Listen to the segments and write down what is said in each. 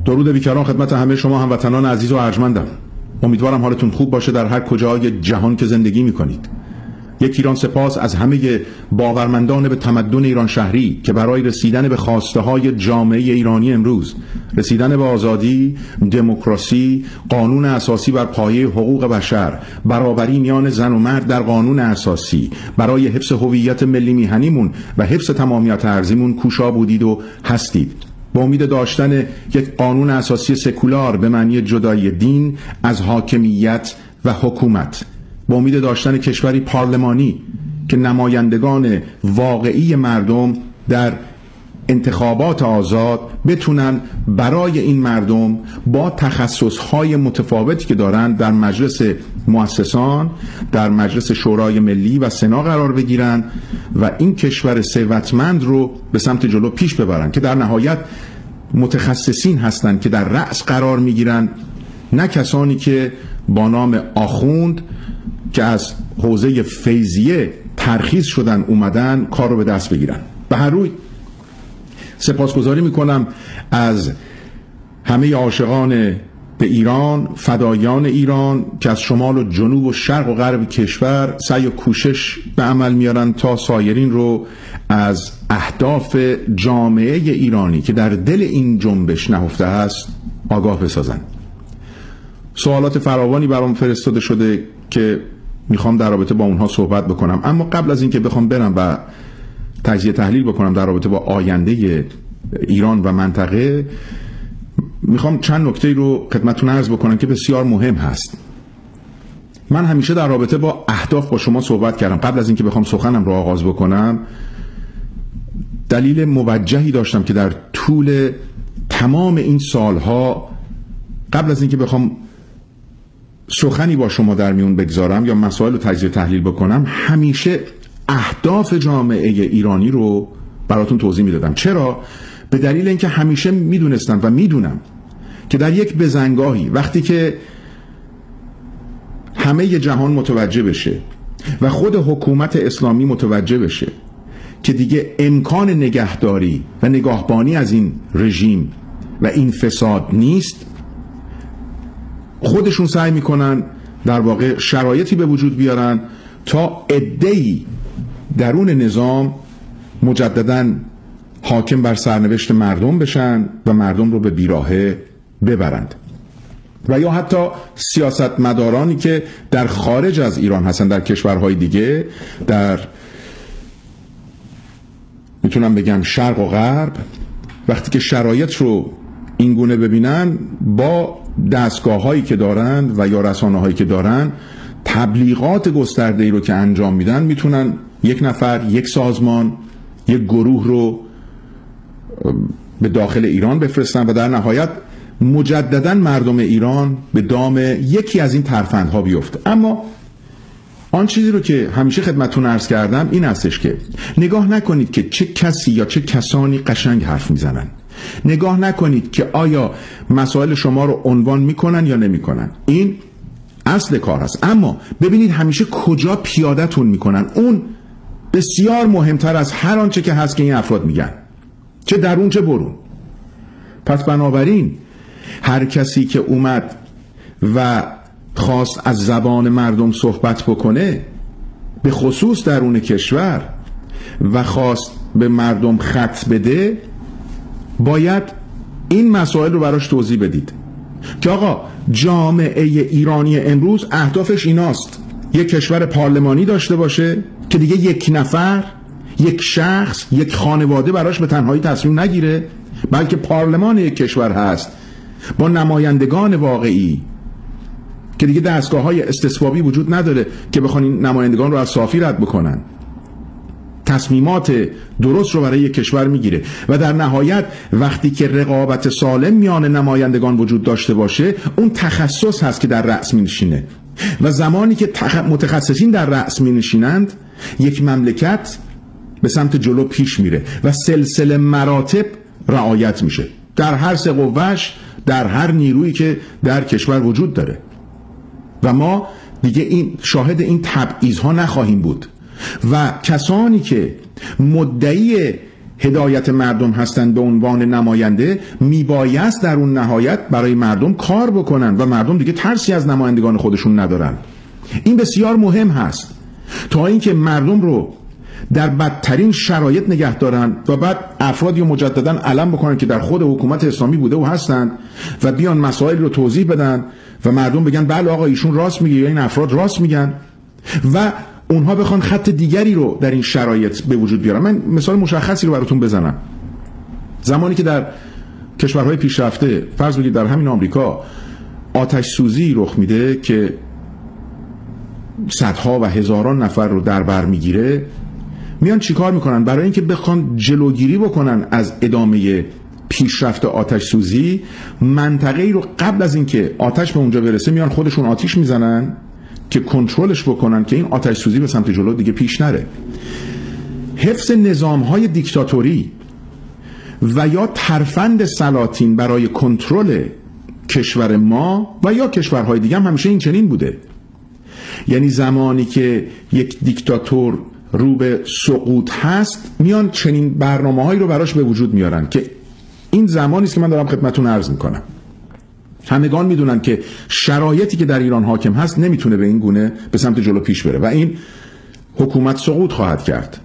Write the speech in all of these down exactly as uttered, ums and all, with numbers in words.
درود بیکران خدمت همه شما هموطنان عزیز و ارجمندم. امیدوارم حالتون خوب باشه در هر کجای جهان که زندگی میکنید. یک ایران سپاس از همه باورمندان به تمدن ایران شهری که برای رسیدن به خواسته های جامعه ایرانی امروز، رسیدن به آزادی، دموکراسی، قانون اساسی بر پایه حقوق بشر، برابری میان زن و مرد در قانون اساسی، برای حفظ هویت ملی میهنیمون و حفظ تمامیت ارضیمون کوشا بودید و هستید. با امید داشتن یک قانون اساسی سکولار به معنی جدایی دین از حاکمیت و حکومت، با امید داشتن کشوری پارلمانی که نمایندگان واقعی مردم در انتخابات آزاد بتونن برای این مردم با تخصصهای متفاوتی که دارن در مجلس مؤسسان، در مجلس شورای ملی و سنا قرار بگیرن و این کشور ثروتمند رو به سمت جلو پیش ببرن که در نهایت متخصصین هستند که در رأس قرار میگیرن، نه کسانی که با نام آخوند که از حوزه فیضیه ترخیص شدن اومدن کار رو به دست بگیرن. به هر روی سپاسگزاری میکنم از همه عاشقان به ایران، فدایان ایران که از شمال و جنوب و شرق و غرب کشور سعی و کوشش به عمل میارن تا سایرین رو از اهداف جامعه ایرانی که در دل این جنبش نهفته است آگاه بسازن. سوالات فراوانی برام فرستاده شده که میخوام در رابطه با اونها صحبت بکنم، اما قبل از اینکه بخوام برم و تجزیه تحلیل بکنم در رابطه با آینده ایران و منطقه، میخوام چند نکته رو خدمتتون عرض بکنم که بسیار مهم هست. من همیشه در رابطه با اهداف با شما صحبت کردم. قبل از اینکه بخوام سخنم رو آغاز بکنم دلیل موجهی داشتم که در طول تمام این سالها قبل از اینکه بخوام سخنی با شما در میون بگذارم یا مسائل رو تجزیه تحلیل بکنم همیشه اهداف جامعه ایرانی رو براتون توضیح میدادم. چرا؟ به دلیل اینکه همیشه میدونستم و میدونم که در یک بزنگاهی وقتی که همه جهان متوجه بشه و خود حکومت اسلامی متوجه بشه که دیگه امکان نگهداری و نگاهبانی از این رژیم و این فساد نیست، خودشون سعی میکنن در واقع شرایطی به وجود بیارن تا عده‌ای درون نظام مجدداً حاکم بر سرنوشت مردم بشن و مردم رو به بیراهه ببرند. و یا حتی سیاستمدارانی که در خارج از ایران هستن، در کشورهای دیگه، در میتونم بگم شرق و غرب، وقتی که شرایط رو این گونه ببینن با دستگاه هایی که دارن و یا رسانه هایی که دارن تبلیغات گسترده ای رو که انجام میدن میتونن یک نفر، یک سازمان، یک گروه رو به داخل ایران بفرستن و در نهایت مجددا مردم ایران به دام یکی از این ترفندها بیفته. اما آن چیزی رو که همیشه خدمتتون عرض کردم این هستش که نگاه نکنید که چه کسی یا چه کسانی قشنگ حرف میزنن، نگاه نکنید که آیا مسائل شما رو عنوان میکنن یا نمیکنن. این اصل کار هست، اما ببینید همیشه کجا پیادتون میکنن. اون بسیار مهمتر از هر آنچه که هست که این افراد میگن، چه درون چه برون. پس بنابراین هر کسی که اومد و خواست از زبان مردم صحبت بکنه، به خصوص درون کشور، و خواست به مردم خط بده، باید این مسائل رو براش توضیح بدید که آقا جامعه ایرانی امروز اهدافش ایناست: یک کشور پارلمانی داشته باشه که دیگه یک نفر، یک شخص، یک خانواده براش به تنهایی تصمیم نگیره، بلکه پارلمان یک کشور هست با نمایندگان واقعی که دیگه دستگاه‌های استصوابی وجود نداره که بخوان این نمایندگان رو از صافی رد بکنن. تصمیمات درست رو برای یک کشور میگیره و در نهایت وقتی که رقابت سالم میان نمایندگان وجود داشته باشه، اون تخصص هست که در رأس می‌نشینه و زمانی که تخ... متخصصین در رأس می‌نشینند، یک مملکت به سمت جلو پیش میره و سلسله مراتب رعایت میشه در هر سه قوه‌اش، در هر نیرویی که در کشور وجود داره. و ما دیگه این شاهد این تبعیض‌ها نخواهیم بود و کسانی که مدعی هدایت مردم هستند به عنوان نماینده، میبایست در اون نهایت برای مردم کار بکنن و مردم دیگه ترسی از نمایندگان خودشون ندارن. این بسیار مهم هست تا اینکه مردم رو در بدترین شرایط نگه دارن و بعد افرادی رو مجددا علم بکنن که در خود حکومت اسلامی بوده و هستند و بیان مسائل رو توضیح بدن و مردم بگن بله آقا ایشون راست میگه یا این افراد راست میگن و اونها بخوان خط دیگری رو در این شرایط به وجود بیارن. من مثال مشخصی رو براتون بزنم. زمانی که در کشورهای پیشرفته، فرض بگید در همین آمریکا، آتش سوزی رخ میده که صدها و هزاران نفر رو در بر میگیره، میان چیکار میکنن؟ برای اینکه بخوان جلوگیری بکنن از ادامه پیشرفت آتش سوزی، منطقه‌ای رو قبل از اینکه آتش به اونجا برسه میان خودشون آتش میزنن که کنترلش بکنن که این آتش سوزی به سمت جلو دیگه پیش نره. حفظ نظام‌های دیکتاتوری و یا ترفند سلاطین برای کنترل کشور ما و یا کشورهای دیگه هم همیشه این چنین بوده. یعنی زمانی که یک دیکتاتور رو به سقوط هست، میان چنین برنامه‌هایی رو براش به وجود میارن که این زمانی است که من دارم خدمتتون عرض میکنم. همگان میدونن که شرایطی که در ایران حاکم هست نمیتونه به این گونه به سمت جلو پیش بره و این حکومت سقوط خواهد کرد.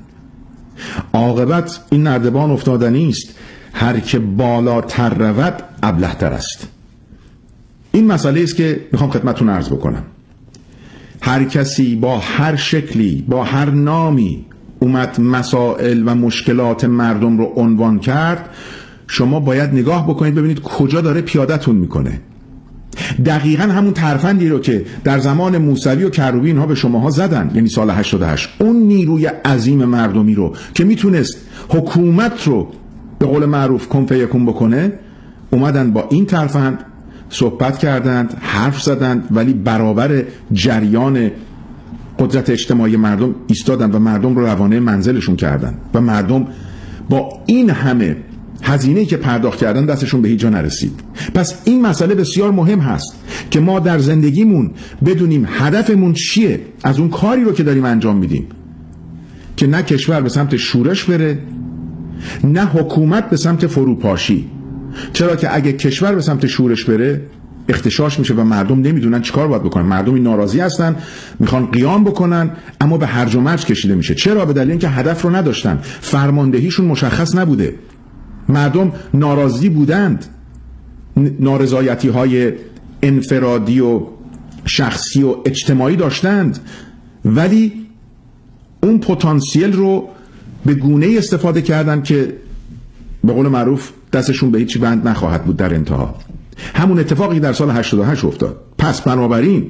عاقبت این نردبان افتادنی است، هر که بالاتر رود ابله‌تر است. این مسئله است که میخوام خدمتتون عرض بکنم. هر کسی با هر شکلی، با هر نامی اومد مسائل و مشکلات مردم رو عنوان کرد، شما باید نگاه بکنید ببینید کجا داره پیادتون میکنه. دقیقا همون ترفندی رو که در زمان موسوی و کروبی اینها به شماها زدن، یعنی سال هشتاد و هشت، اون نیروی عظیم مردمی رو که میتونست حکومت رو به قول معروف کن فیکون بکنه، اومدن با این ترفند صحبت کردند، حرف زدند، ولی برابر جریان قدرت اجتماعی مردم ایستادند و مردم رو روانه منزلشون کردند و مردم با این همه هزینه‌ای که پرداخت کردن دستشون به هیچ جا نرسید. پس این مسئله بسیار مهم هست که ما در زندگیمون بدونیم هدفمون چیه از اون کاری رو که داریم انجام میدیم، که نه کشور به سمت شورش بره، نه حکومت به سمت فروپاشی. چرا که اگه کشور به سمت شورش بره اختشاش میشه و مردم نمیدونن چیکار باید بکنن. مردمی ناراضی هستن، میخوان قیام بکنن، اما به هرج و مرج کشیده میشه. چرا؟ به دلیل اینکه هدف رو نداشتن، فرماندهیشون مشخص نبوده. مردم ناراضی بودند، نارضایتی های انفرادی و شخصی و اجتماعی داشتند، ولی اون پتانسیل رو به گونه‌ای استفاده کردن که به قول معروف دستشون به هیچی بند نخواهد بود در انتها. همون اتفاقی در سال هشتاد و هشت افتاد. پس بنابراین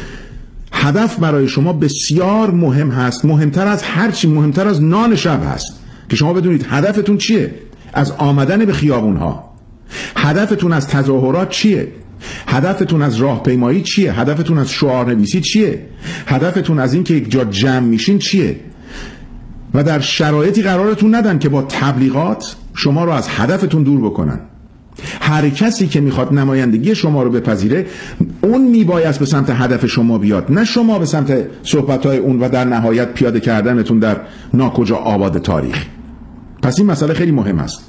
هدف برای شما بسیار مهم هست، مهمتر از هر چی، مهمتر از نان شب هست که شما بدونید هدفتون چیه از آمدن به خیابونها، هدفتون از تظاهرات چیه، هدفتون از راهپیمایی چیه، هدفتون از شعارنویسی چیه، هدفتون از این که یک جا جمع میشین چیه. و در شرایطی قرارتون ندن که با تبلیغات شما رو از هدفتون دور بکنن. هر کسی که میخواد نمایندگی شما رو بپذیره، اون میبایست به سمت هدف شما بیاد، نه شما به سمت صحبتهای اون و در نهایت پیاده کردنتون در ناکجا آباد تاریخ. پس این مسئله خیلی مهم است.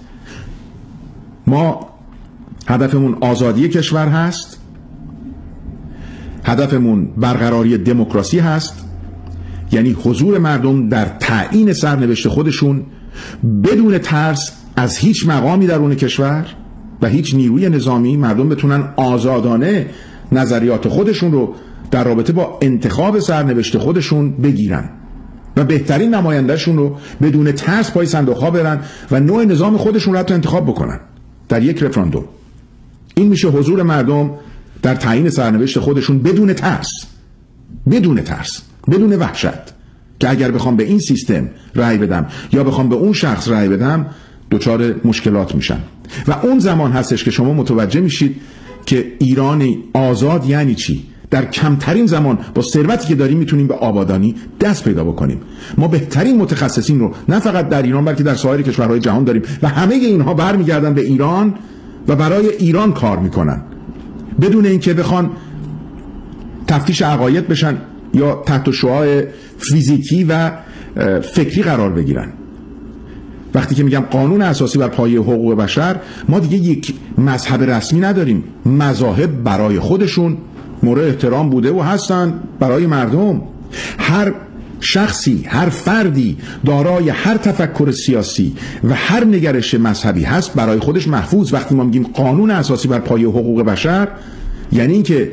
ما هدفمون آزادی کشور هست، هدفمون برقراری دموکراسی هست، یعنی حضور مردم در تعیین سرنوشت خودشون بدون ترس از هیچ مقامی درون کشور و هیچ نیروی نظامی. مردم بتونن آزادانه نظریات خودشون رو در رابطه با انتخاب سرنوشت خودشون بگیرن و بهترین نمایندهشون رو بدون ترس پای صندوق‌ها برن و نوع نظام خودشون رو حتی انتخاب بکنن در یک رفراندوم. این میشه حضور مردم در تعیین سرنوشت خودشون بدون ترس، بدون ترس، بدون وحشت که اگر بخوام به این سیستم رأی بدم یا بخوام به اون شخص رأی بدم دچار مشکلات میشن. و اون زمان هستش که شما متوجه میشید که ایرانی آزاد یعنی چی. در کمترین زمان با ثروتی که داریم میتونیم به آبادانی دست پیدا بکنیم. ما بهترین متخصصین رو نه فقط در ایران بلکه در سایر کشورهای جهان داریم و همه اینها برمیگردن به ایران و برای ایران کار میکنن بدون اینکه بخوان تفتیش عقاید بشن یا تحت شعاع فیزیکی و فکری قرار بگیرن. وقتی که میگم قانون اساسی بر پایه حقوق بشر، ما دیگه یک مذهب رسمی نداریم. مذاهب برای خودشون مورد احترام بوده و هستن برای مردم. هر شخصی، هر فردی دارای هر تفکر سیاسی و هر نگرش مذهبی هست برای خودش محفوظ. وقتی ما میگیم قانون اساسی بر پایه حقوق بشر، یعنی این که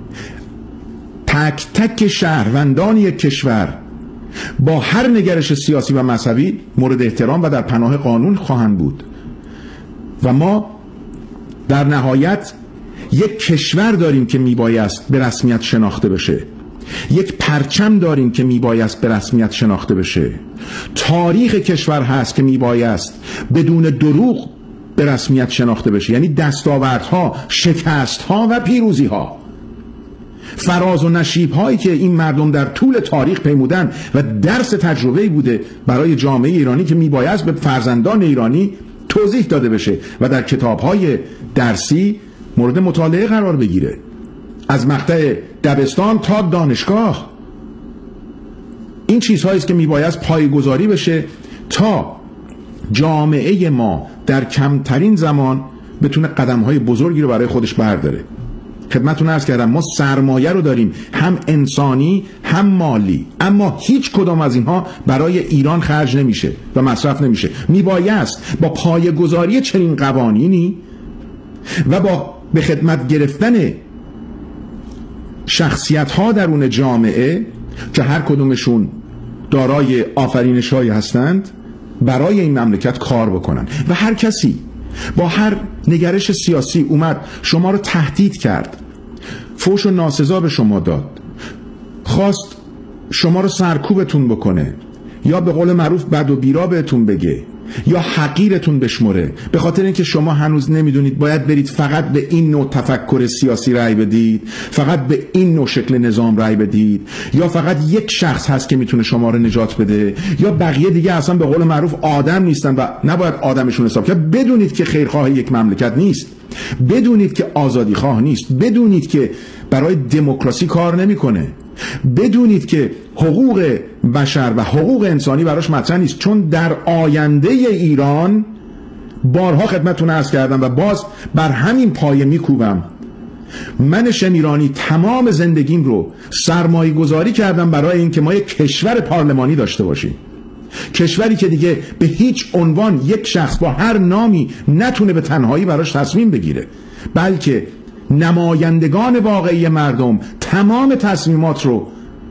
تک تک شهروندان یک کشور با هر نگرش سیاسی و مذهبی مورد احترام و در پناه قانون خواهند بود. و ما در نهایت یک کشور داریم که میبایست به رسمیت شناخته بشه، یک پرچم داریم که میبایست به رسمیت شناخته بشه، تاریخ کشور هست که میبایست بدون دروغ به رسمیت شناخته بشه، یعنی دستاوردها، شکستها و پیروزیها، فراز و نشیب هایی که این مردم در طول تاریخ پیمودن و درس تجربه‌ای بوده برای جامعه ایرانی که میبایست به فرزندان ایرانی توضیح داده بشه و در کتاب‌های درسی مورد مطالعه قرار بگیره، از مقطع دبستان تا دانشگاه. این چیزهایی است که میبایست پایه‌گذاری بشه تا جامعه ما در کمترین زمان بتونه قدم‌های بزرگی رو برای خودش برداره. خدمتتون عرض کردم ما سرمایه رو داریم، هم انسانی هم مالی، اما هیچ کدام از اینها برای ایران خرج نمیشه و مصرف نمیشه. میبایست با پایه‌گذاری چنین قوانینی و با به خدمت گرفتن شخصیت‌ها درون جامعه که هر کدومشون دارای آفرینش‌هایی هستند برای این مملکت کار بکنن. و هر کسی با هر نگرش سیاسی اومد شما رو تهدید کرد، فوش و ناسزا به شما داد، خواست شما رو سرکوبتون بکنه، یا به قول معروف بد و بیرا بهتون بگه، یا حقیرتون بشمره، به خاطر اینکه شما هنوز نمیدونید باید برید فقط به این نوع تفکر سیاسی رأی بدید، فقط به این نوع شکل نظام رأی بدید، یا فقط یک شخص هست که میتونه شما رو نجات بده، یا بقیه دیگه اصلا به قول معروف آدم نیستن و نباید آدمشون حساب کرد. بدونید که خیرخواه یک مملکت نیست، بدونید که آزادی خواه نیست، بدونید که برای دموکراسی کار نمیکنه، بدونید که حقوق بشر و حقوق انسانی براش مطرح نیست. چون در آینده ایران، بارها خدمتتون عرض کردم و باز بر همین پایه میکوبم، من شمیرانی تمام زندگیم رو سرمایه گذاری کردم برای این که ما یک کشور پارلمانی داشته باشیم، کشوری که دیگه به هیچ عنوان یک شخص با هر نامی نتونه به تنهایی براش تصمیم بگیره، بلکه نمایندگان واقعی مردم تمام تصمیمات رو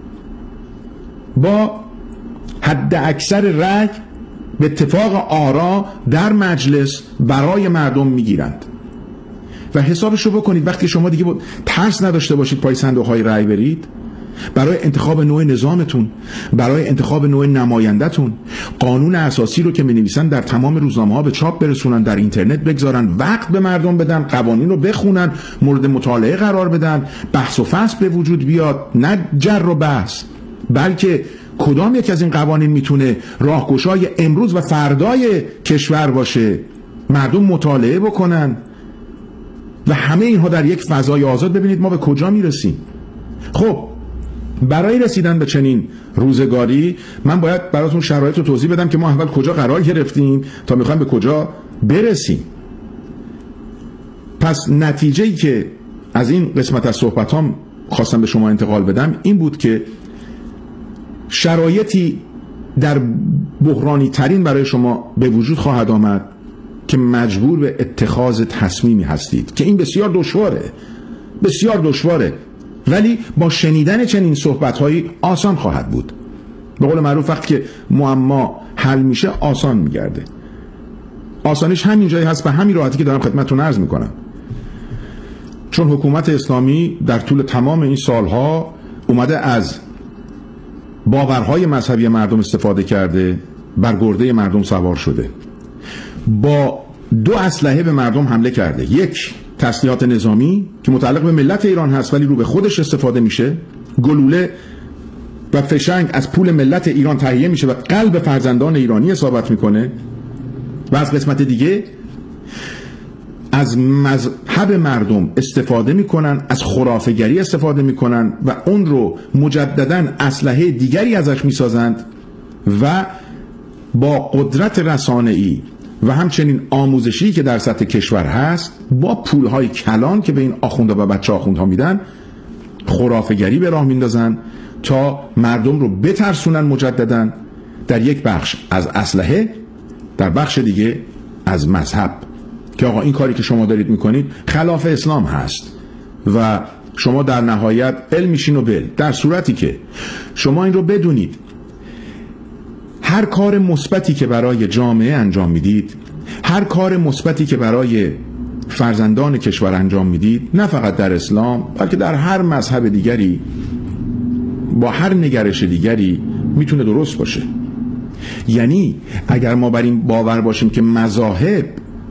با حد اکثر رأی به اتفاق آرا در مجلس برای مردم میگیرند. و حسابشو بکنید وقتی شما دیگه ترس نداشته باشید پای صندوق‌های رأی برید، برای انتخاب نوع نظامتون، برای انتخاب نوع نمایندتون، قانون اساسی رو که می‌نویسن در تمام روزنامه‌ها به چاپ برسونن، در اینترنت بگذارن، وقت به مردم بدن، قوانین رو بخونن، مورد مطالعه قرار بدن، بحث و فصل به وجود بیاد، نه جر و بحث، بلکه کدام یک از این قوانین میتونه راهگشای امروز و فردای کشور باشه، مردم مطالعه بکنن و همه اینها در یک فضای آزاد. ببینید ما به کجا میرسیم. خب برای رسیدن به چنین روزگاری من باید براتون شرایط رو توضیح بدم که ما اول کجا قرار گرفتیم تا میخوایم به کجا برسیم. پس نتیجه‌ای که از این قسمت از صحبتام خواستم به شما انتقال بدم این بود که شرایطی در بحرانی ترین برای شما به وجود خواهد آمد که مجبور به اتخاذ تصمیمی هستید که این بسیار دشواره، بسیار دشواره، ولی با شنیدن چنین صحبت‌هایی آسان خواهد بود. به قول معروف وقتی که معما حل میشه آسان میگرده. آسانش همین جایی هست، به همین راحتی که دارم خدمتتون عرض میکنم. چون حکومت اسلامی در طول تمام این سالها اومده از باورهای مذهبی مردم استفاده کرده، بر گرده مردم سوار شده، با دو اسلحه به مردم حمله کرده. یک، تسلیحات نظامی که متعلق به ملت ایران هست ولی رو به خودش استفاده میشه، گلوله و فشنگ از پول ملت ایران تهیه میشه و قلب فرزندان ایرانی اصابت میکنه. و از قسمت دیگه از مذهب مردم استفاده میکنن، از خرافه‌گری استفاده میکنن و اون رو مجددا اسلحه دیگری ازش میسازند و با قدرت رسانه‌ای و همچنین آموزشی که در سطح کشور هست، با پولهای کلان که به این آخوندها و بچه آخوندها میدن، خرافه‌گری به راه میندازن تا مردم رو بترسونن مجدداً، در یک بخش از اسلحه، در بخش دیگه از مذهب، که آقا این کاری که شما دارید میکنید خلاف اسلام هست و شما در نهایت علم میشین و بل. در صورتی که شما این رو بدونید، هر کار مثبتی که برای جامعه انجام میدید، هر کار مثبتی که برای فرزندان کشور انجام میدید، نه فقط در اسلام بلکه در هر مذهب دیگری، با هر نگرش دیگری میتونه درست باشه. یعنی اگر ما بر این باور باشیم که مذاهب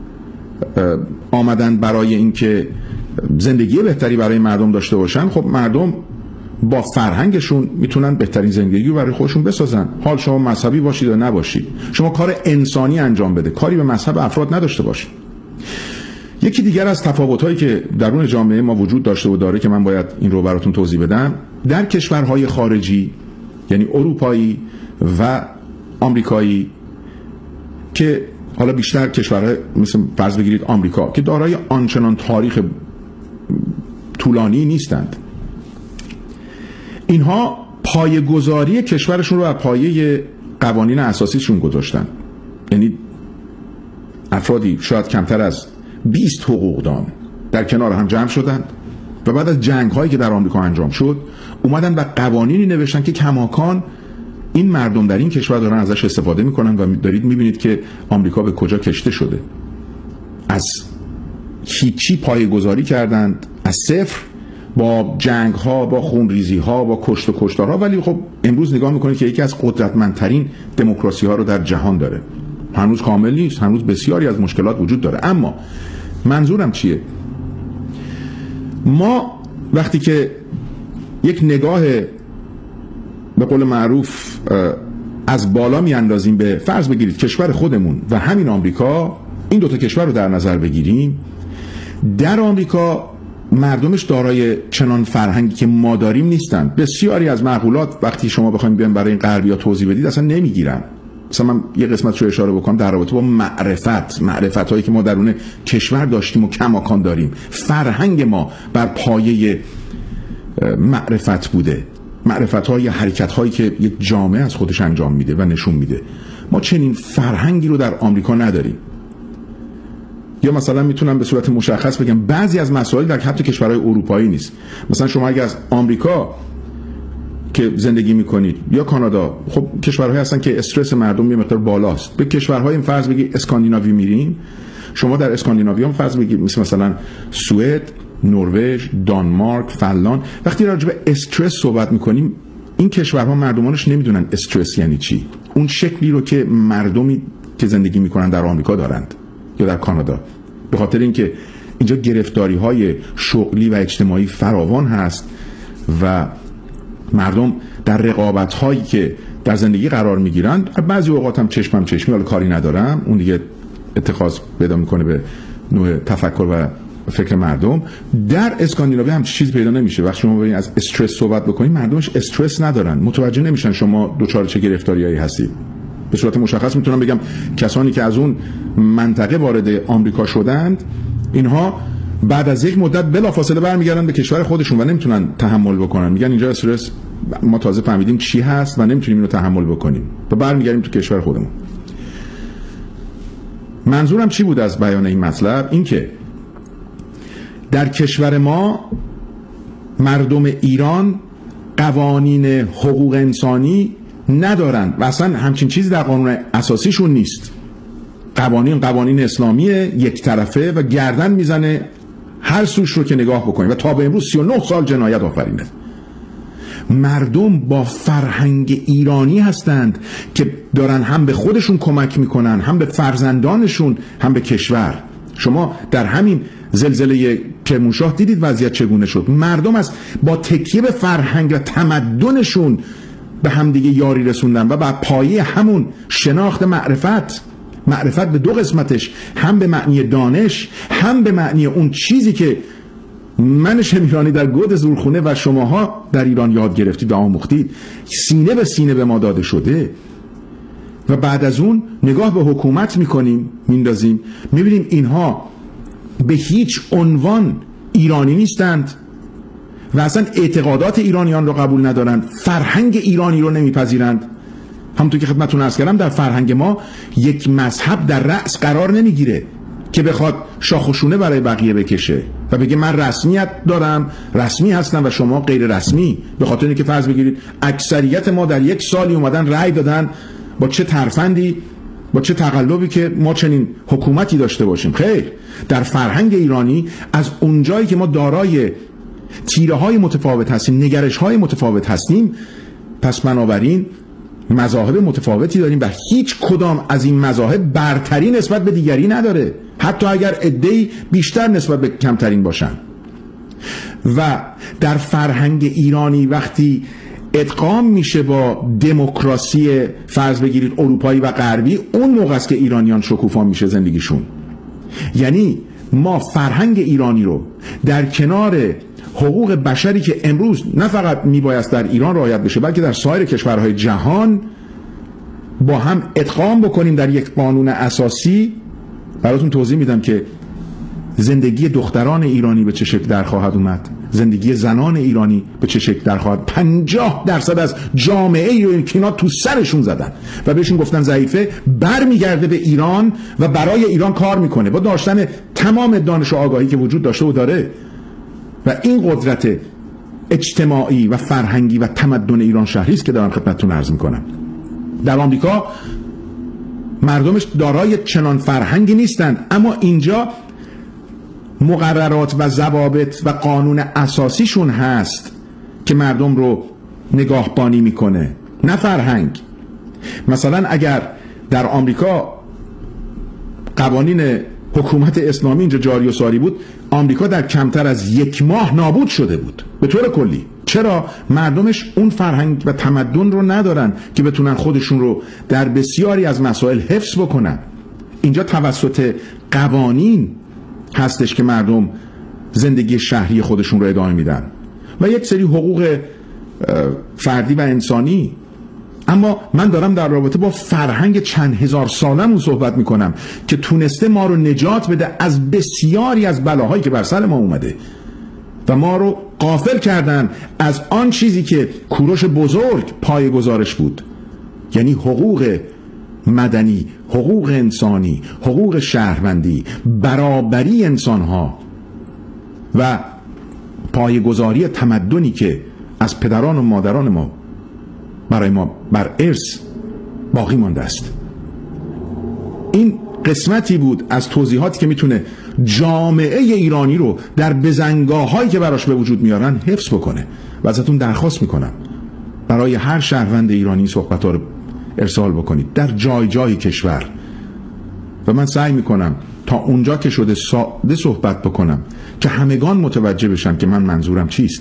آمدن برای اینکه زندگی بهتری برای مردم داشته باشن، خب مردم با فرهنگشون میتونن بهترین زندگی رو برای خودشون بسازن. حال شما مذهبی باشید یا نباشید، شما کار انسانی انجام بده، کاری به مذهب افراد نداشته باشید. یکی دیگر از تفاوت‌هایی که درون جامعه ما وجود داشته و داره که من باید این رو براتون توضیح بدم، در کشورهای خارجی، یعنی اروپایی و آمریکایی، که حالا بیشتر کشورهای مثل فرض بگیرید آمریکا که دارای آنچنان تاریخ طولانی نیستند، اینها پایه‌گذاری کشورشون رو بر پایه قوانین اساسیشون گذاشتن. یعنی افرادی شاید کمتر از بیست حقوقدان در کنار هم جمع شدند و بعد از جنگ‌هایی که در آمریکا انجام شد اومدن و قوانینی نوشتن که کماکان این مردم در این کشور دارن ازش استفاده میکنن و دارید میبینید که آمریکا به کجا کشته شده. از هیچی پایه‌گذاری کردند، از صفر، با جنگ ها، با خونریزی ها، با کشت و کشتارها، ولی خب امروز نگاه میکنید که یکی از قدرتمندترین دموکراسی ها رو در جهان داره. هنوز کامل نیست، هنوز بسیاری از مشکلات وجود داره، اما منظورم چیه؟ ما وقتی که یک نگاه به قول معروف از بالا میاندازیم به فرض بگیرید کشور خودمون و همین آمریکا، این دوتا کشور رو در نظر بگیریم، در آمریکا مردمش دارای چنان فرهنگی که ما داریم نیستن. بسیاری از معقولات وقتی شما بخواید بیان برای این غربی‌ها توضیح بدید اصلا نمیگیرن. مثلا من یه قسمت رو اشاره بکنم در رابطه با معرفت، معرفت‌هایی که ما درون کشور داشتیم و کماکان داریم. فرهنگ ما بر پایه معرفت بوده، معرفت‌های، حرکت‌هایی که یک جامعه از خودش انجام میده و نشون میده. ما چنین فرهنگی رو در آمریکا نداریم. یا مثلا میتونم به صورت مشخص بگم بعضی از مسائل در حتی کشورهای اروپایی نیست. مثلا شما اگه از آمریکا که زندگی میکنید یا کانادا، خب کشورهایی هستن که استرس مردم یه مقدار بالاست، به کشورهای فرض بگید اسکاندیناوی میرین، شما در اسکاندیناوی هم فرض بگید مثل مثلا سوئد، نروژ، دانمارک، فنلاند، وقتی راجع به استرس صحبت میکنیم این کشورها مردمانش نمیدونن استرس یعنی چی، اون شکلی رو که مردمی که زندگی میکنن در آمریکا دارند یا در کانادا. به خاطر اینکه اینجا گرفتاری های شغلی و اجتماعی فراوان هست و مردم در رقابت هایی که در زندگی قرار میگیرند، بعضی اوقات هم چشمم چشمی، حالا کاری ندارم، اون دیگه اتخاذ پیدا میکنه به نوع تفکر و فکر مردم. در اسکاندیناوی هم چیزی پیدا نمیشه. وقتی شما ببینید از استرس صحبت بکنید، مردمش استرس ندارن، متوجه نمیشن شما دوچار چه گرفتاریایی هستید. به صورت مشخص میتونم بگم کسانی که از اون منطقه وارد آمریکا شدند، اینها بعد از یک مدت بلافاصله برمیگردن به کشور خودشون و نمیتونن تحمل بکنن. میگن اینجا استرس ما تازه فهمیدیم چی هست و نمیتونیم اینو تحمل بکنیم و برمیگردیم تو کشور خودمون. منظورم چی بود از بیان این مطلب؟ این که در کشور ما مردم ایران قوانین حقوق انسانی ندارن و اصلا همچین چیزی در قانون اساسیشون نیست. قوانین قوانین اسلامیه، یک طرفه و گردن میزنه هر سوش رو که نگاه بکنید و تا به امروز سی و نه سال جنایت آفرینه. مردم با فرهنگ ایرانی هستند که دارن هم به خودشون کمک میکنن، هم به فرزندانشون، هم به کشور. شما در همین زلزله کرمانشاه دیدید وضعیت چگونه شد. مردم از با تکیه به فرهنگ و تمدنشون به همدیگه یاری رسوندن و بر پایه همون شناخت معرفت، معرفت به دو قسمتش، هم به معنی دانش، هم به معنی اون چیزی که من شمیرانی در گود زورخونه و شماها در ایران یاد گرفتید و آموختید، سینه به سینه به ما داده شده. و بعد از اون نگاه به حکومت میکنیم، میندازیم، میبینیم اینها به هیچ عنوان ایرانی نیستند و اصلا اعتقادات ایرانیان رو قبول ندارند، فرهنگ ایرانی رو نمیپذیرند. همونطور که خدمتتون عرض کردم در فرهنگ ما یک مذهب در رأس قرار نمیگیره که بخواد شاخ و شونه برای بقیه بکشه و بگه من رسمیت دارم، رسمی هستم و شما غیر رسمی. به خاطر اینکه فرض بگیرید اکثریت ما در یک سالی اومدن رأی دادن، با چه ترفندی، با چه تقلبی که ما چنین حکومتی داشته باشیم. خیر، در فرهنگ ایرانی از اونجایی که ما دارای تیره های متفاوت هستیم، نگرش های متفاوت هستیم، پس بنابراین مذاهب متفاوتی داریم و هیچ کدام از این مذاهب برتری نسبت به دیگری نداره، حتی اگر عده‌ای بیشتر نسبت به کمترین باشن. و در فرهنگ ایرانی وقتی ادغام میشه با دموکراسی فرض بگیرید اروپایی و غربی، اون موقع است که ایرانیان شکوفا میشه زندگیشون. یعنی ما فرهنگ ایرانی رو در کنار حقوق بشری که امروز نه فقط میبایست در ایران رعایت بشه بلکه در سایر کشورهای جهان با هم ادغام بکنیم در یک قانون اساسی. براتون توضیح میدم که زندگی دختران ایرانی به چه شکل در خواهد اومد، زندگی زنان ایرانی به چه شکل در خواهد. پنجاه درصد از جامعه ایرانی که اینا تو سرشون زدن و بهشون گفتن ضعیفه، برمیگرده به ایران و برای ایران کار میکنه با داشتن تمام دانش و آگاهی که وجود داشته و داره. و این قدرت اجتماعی و فرهنگی و تمدن ایران شهری است که دارم خدمتتون عرض میکنم. در آمریکا مردمش دارای چنان فرهنگی نیستند، اما اینجا مقررات و ضوابط و قانون اساسیشون هست که مردم رو نگاهبانی میکنه، نه فرهنگ. مثلا اگر در آمریکا قوانین حکومت اسلامی اینجا جاری و ساری بود، آمریکا در کمتر از یک ماه نابود شده بود به طور کلی. چرا؟ مردمش اون فرهنگ و تمدن رو ندارن که بتونن خودشون رو در بسیاری از مسائل حفظ بکنن. اینجا توسط قوانین هستش که مردم زندگی شهری خودشون رو ادامه میدن و یک سری حقوق فردی و انسانی. اما من دارم در رابطه با فرهنگ چند هزار سالمون صحبت میکنم که تونسته ما رو نجات بده از بسیاری از بلاهایی که بر سر ما اومده و ما رو غافل کردن از آن چیزی که کوروش بزرگ پای گزارش بود، یعنی حقوق مدنی، حقوق انسانی، حقوق شهروندی، برابری انسانها و پایه‌گذاری تمدنی که از پدران و مادران ما برای ما بر ارث باقی مانده است. این قسمتی بود از توضیحاتی که میتونه جامعه ایرانی رو در بزنگاه‌هایی که براش به وجود میارن حفظ بکنه و ازتون درخواست میکنم برای هر شهروند ایرانی صحبت‌ها رو ارسال بکنید در جای جای کشور و من سعی میکنم تا اونجا که شده ساده صحبت بکنم که همگان متوجه بشن که من منظورم چیست.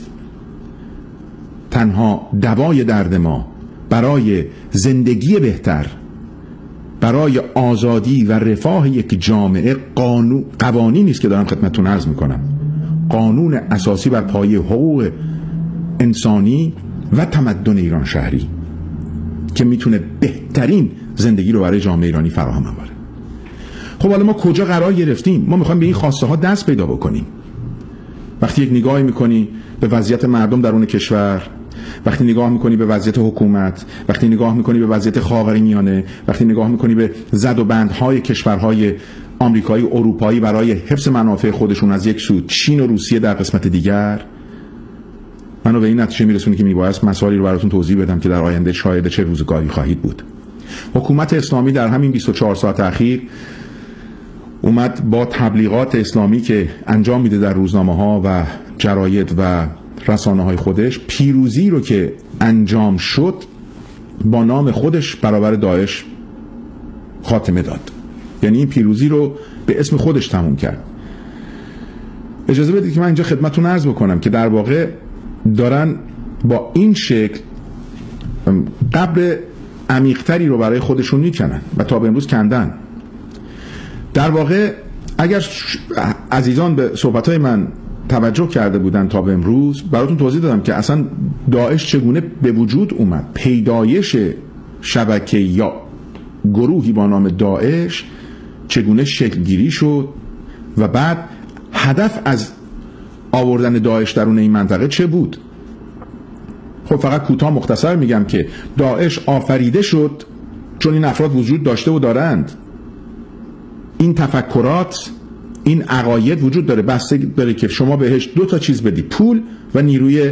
تنها دوای درد ما برای زندگی بهتر، برای آزادی و رفاه یک جامعه قانون قوانینی است که دارم خدمتتون عرض میکنم. قانون اساسی بر پایه حقوق انسانی و تمدن ایران شهری که میتونه بهترین زندگی رو برای جامعه ایرانی فراهم آوره. خب حالا ما کجا قرار گرفتیم؟ ما میخوایم به این خواسته ها دست پیدا بکنیم. وقتی یک نگاهی میکنی به وضعیت مردم درون کشور، وقتی نگاه میکنی به وضعیت حکومت، وقتی نگاه میکنی به وضعیت خاورمیانه، وقتی نگاه میکنی به زد و بندهای کشورهای آمریکایی، اروپایی برای حفظ منافع خودشون از یک سو، چین و روسیه در قسمت دیگر، منو به این نتیجه میرسونه که میبایست مسائلی رو براتون توضیح بدم که در آینده شاید چه روزگاری خواهید بود. حکومت اسلامی در همین بیست و چهار ساعت اخیر اومد با تبلیغات اسلامی که انجام میده در روزنامه ها و جراید و رسانه های خودش، پیروزی رو که انجام شد با نام خودش برابر داعش خاتمه داد. یعنی این پیروزی رو به اسم خودش تموم کرد. اجازه بدید که من اینجا خدمتتون عرض بکنم که در واقع دارن با این شکل قبر عمیق‌تری رو برای خودشون میکنن و تا به امروز کندن. در واقع اگر عزیزان به صحبت‌های من توجه کرده بودن تا به امروز، براتون توضیح دادم که اصلا داعش چگونه به وجود اومد. پیدایش شبکه یا گروهی با نام داعش چگونه شکلگیری شد و بعد هدف از آوردن داعش درون این منطقه چه بود. خب فقط کوتاه مختصر میگم که داعش آفریده شد چون این افراد وجود داشته و دارند، این تفکرات، این عقاید وجود داره، بستگی داره که شما بهش دو تا چیز بدی، پول و نیروی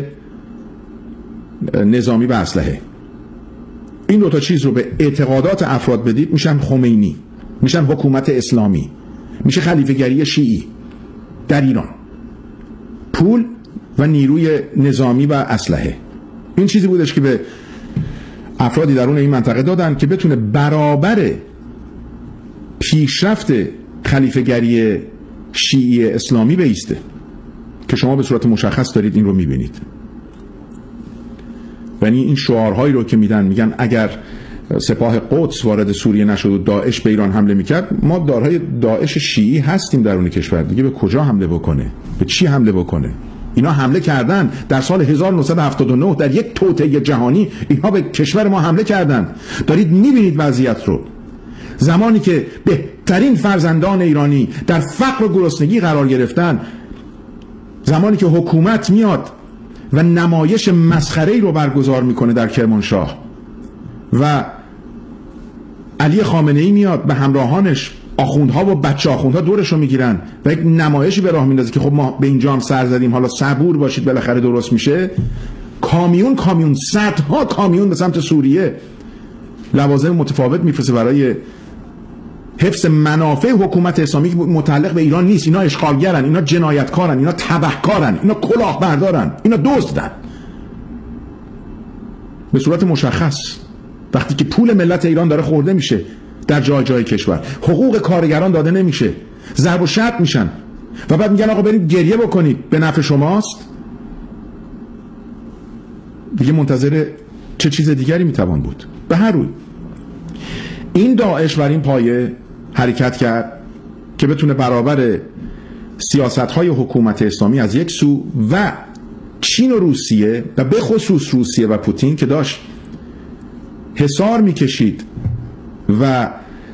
نظامی و اسلحه. این دو تا چیز رو به اعتقادات افراد بدید میشن خمینی، میشن حکومت اسلامی، میشه خلیفه‌گری شیعی در ایران. پول و نیروی نظامی و اسلحه، این چیزی بودش که به افرادی درون این منطقه دادن که بتونه برابر پیشرفت خلیفه‌گری شیعی اسلامی بایسته، که شما به صورت مشخص دارید این رو میبینید. یعنی این شعارهایی رو که میدن، میگن اگر سپاه قدس وارد سوریه نشد و داعش به ایران حمله میکرد، ما دارای داعش شیعی هستیم درون کشور، دیگه به کجا حمله بکنه؟ به چی حمله بکنه؟ اینا حمله کردن در سال هزار و نهصد و هفتاد و نه در یک توطئه جهانی، اینها به کشور ما حمله کردن. دارید میبینید وضعیت رو. زمانی که بهترین فرزندان ایرانی در فقر و گرسنگی قرار گرفتن، زمانی که حکومت میاد و نمایش مسخره‌ای رو برگزار میکنه در کرمانشاه و علی خامنه‌ای میاد به همراهانش، آخوندها و بچه آخوندها دورش رو میگیرن و یک نمایشی به راه میندازه که خب ما به اینجا هم سر زدیم، حالا صبور باشید بالاخره درست میشه. کامیون کامیون صدها کامیون به سمت سوریه لوازم متفاوت میفرسته برای حفظ منافع حکومت اسلامی که متعلق به ایران نیست. اینا اشغالگرن، اینا جنایتکارن، اینا تبهکارن، اینا کلاهبردارن، اینا دزدن. به صورت مشخص وقتی که پول ملت ایران داره خورده میشه در جای جای کشور، حقوق کارگران داده نمیشه، ضرب و شتم میشن و بعد میگن آقا برید گریه بکنید، به نفع شماست. دیگه منتظر چه چیز دیگری میتوان بود؟ به هر روی این داعش بر این پایه حرکت کرد که بتونه برابر سیاست‌های حکومت اسلامی از یک سو و چین و روسیه و به خصوص روسیه و پوتین که داشت حصار میکشید و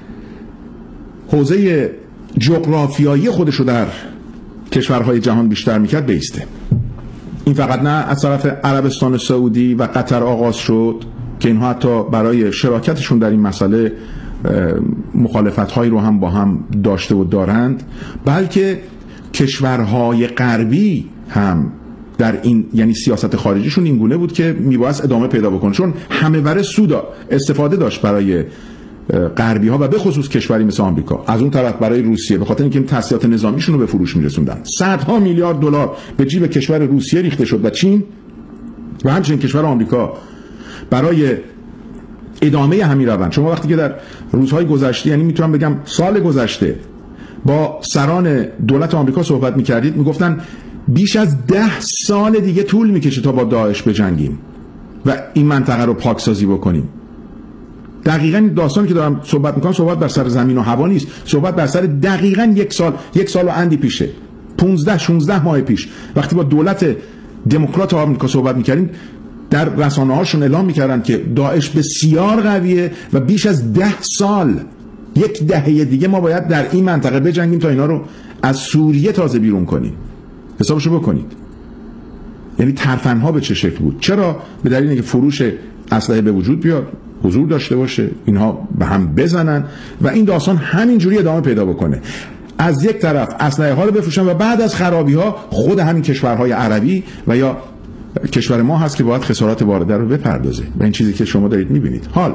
حوزه جغرافیایی خودش رو در کشورهای جهان بیشتر میکرد بایسته. این فقط نه از طرف عربستان سعودی و قطر آغاز شد که اینها حتی برای شراکتشون در این مسئله مخالفت‌هایی رو هم با هم داشته و دارند، بلکه کشورهای غربی هم در این، یعنی سیاست خارجیشون این گونه بود که میبایست ادامه پیدا بکنه، چون همه بره سود استفاده داشت برای غربی ها و به خصوص کشوری مثل آمریکا. از اون طرف برای روسیه به خاطر اینکه تسلیحات نظامیشون رو به فروش میرسوندن، صدها میلیارد دلار به جیب کشور روسیه ریخته شد و چین و همچنین کشور آمریکا برای ادامه همین روند. شما وقتی که در روزهای گذشته، یعنی میتونم بگم سال گذشته، با سران دولت آمریکا صحبت میکردید، میگفتن بیش از ده سال دیگه طول میکشه تا با داعش بجنگیم و این منطقه رو پاکسازی بکنیم. دقیقاً داستانی که دارم صحبت میکنم صحبت بر سر زمین و هوا نیست، صحبت بر سر دقیقاً یک سال یک سال و اندی پیشه، پانزده شانزده ماه پیش، وقتی با دولت دموکرات آمریکا صحبت میکردیم، در رسانه هاشون اعلام میکردن که داعش بسیار قویه و بیش از ده سال، یک دهه دیگه ما باید در این منطقه بجنگیم تا اینا رو از سوریه تازه بیرون کنیم. حسابشو بکنید. یعنی ترفندها به چه شکل بود؟ چرا؟ به دلیل اینکه فروش اسلحه به وجود بیاد، حضور داشته باشه، اینها به هم بزنن و این داستان همینجوری ادامه پیدا بکنه. از یک طرف اسلحه ها رو بفروشن و بعد از خرابی ها خود همین کشورهای عربی و یا کشور ما هست که باید خسارات وارده رو بپردازه و این چیزی که شما دارید میبینید. حال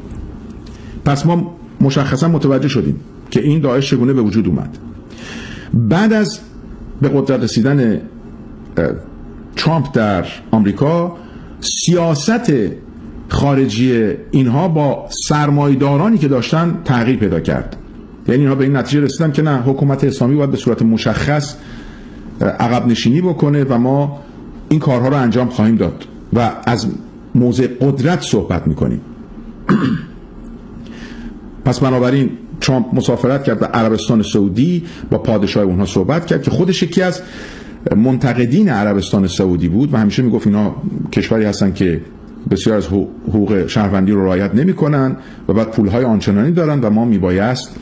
پس ما مشخصا متوجه شدیم که این داعش چگونه به وجود اومد. بعد از به قدرت رسیدن ترامپ در آمریکا، سیاست خارجی اینها با سرمایه‌دارانی که داشتن تغییر پیدا کرد. یعنی اینها به این نتیجه رسیدن که نه، حکومت اسلامی باید به صورت مشخص عقب نشینی بکنه و ما این کارها رو انجام خواهیم داد و از موضع قدرت صحبت میکنیم. پس بنابراین ترامپ مسافرت کرد به عربستان سعودی، با پادشاه اونها صحبت کرد که خودش یکی از منتقدین عربستان سعودی بود و همیشه میگفت اینا کشوری هستن که بسیار از حقوق شهروندی رو رعایت نمی‌کنن و بعد پول‌های آنچنانی دارن و ما میبایست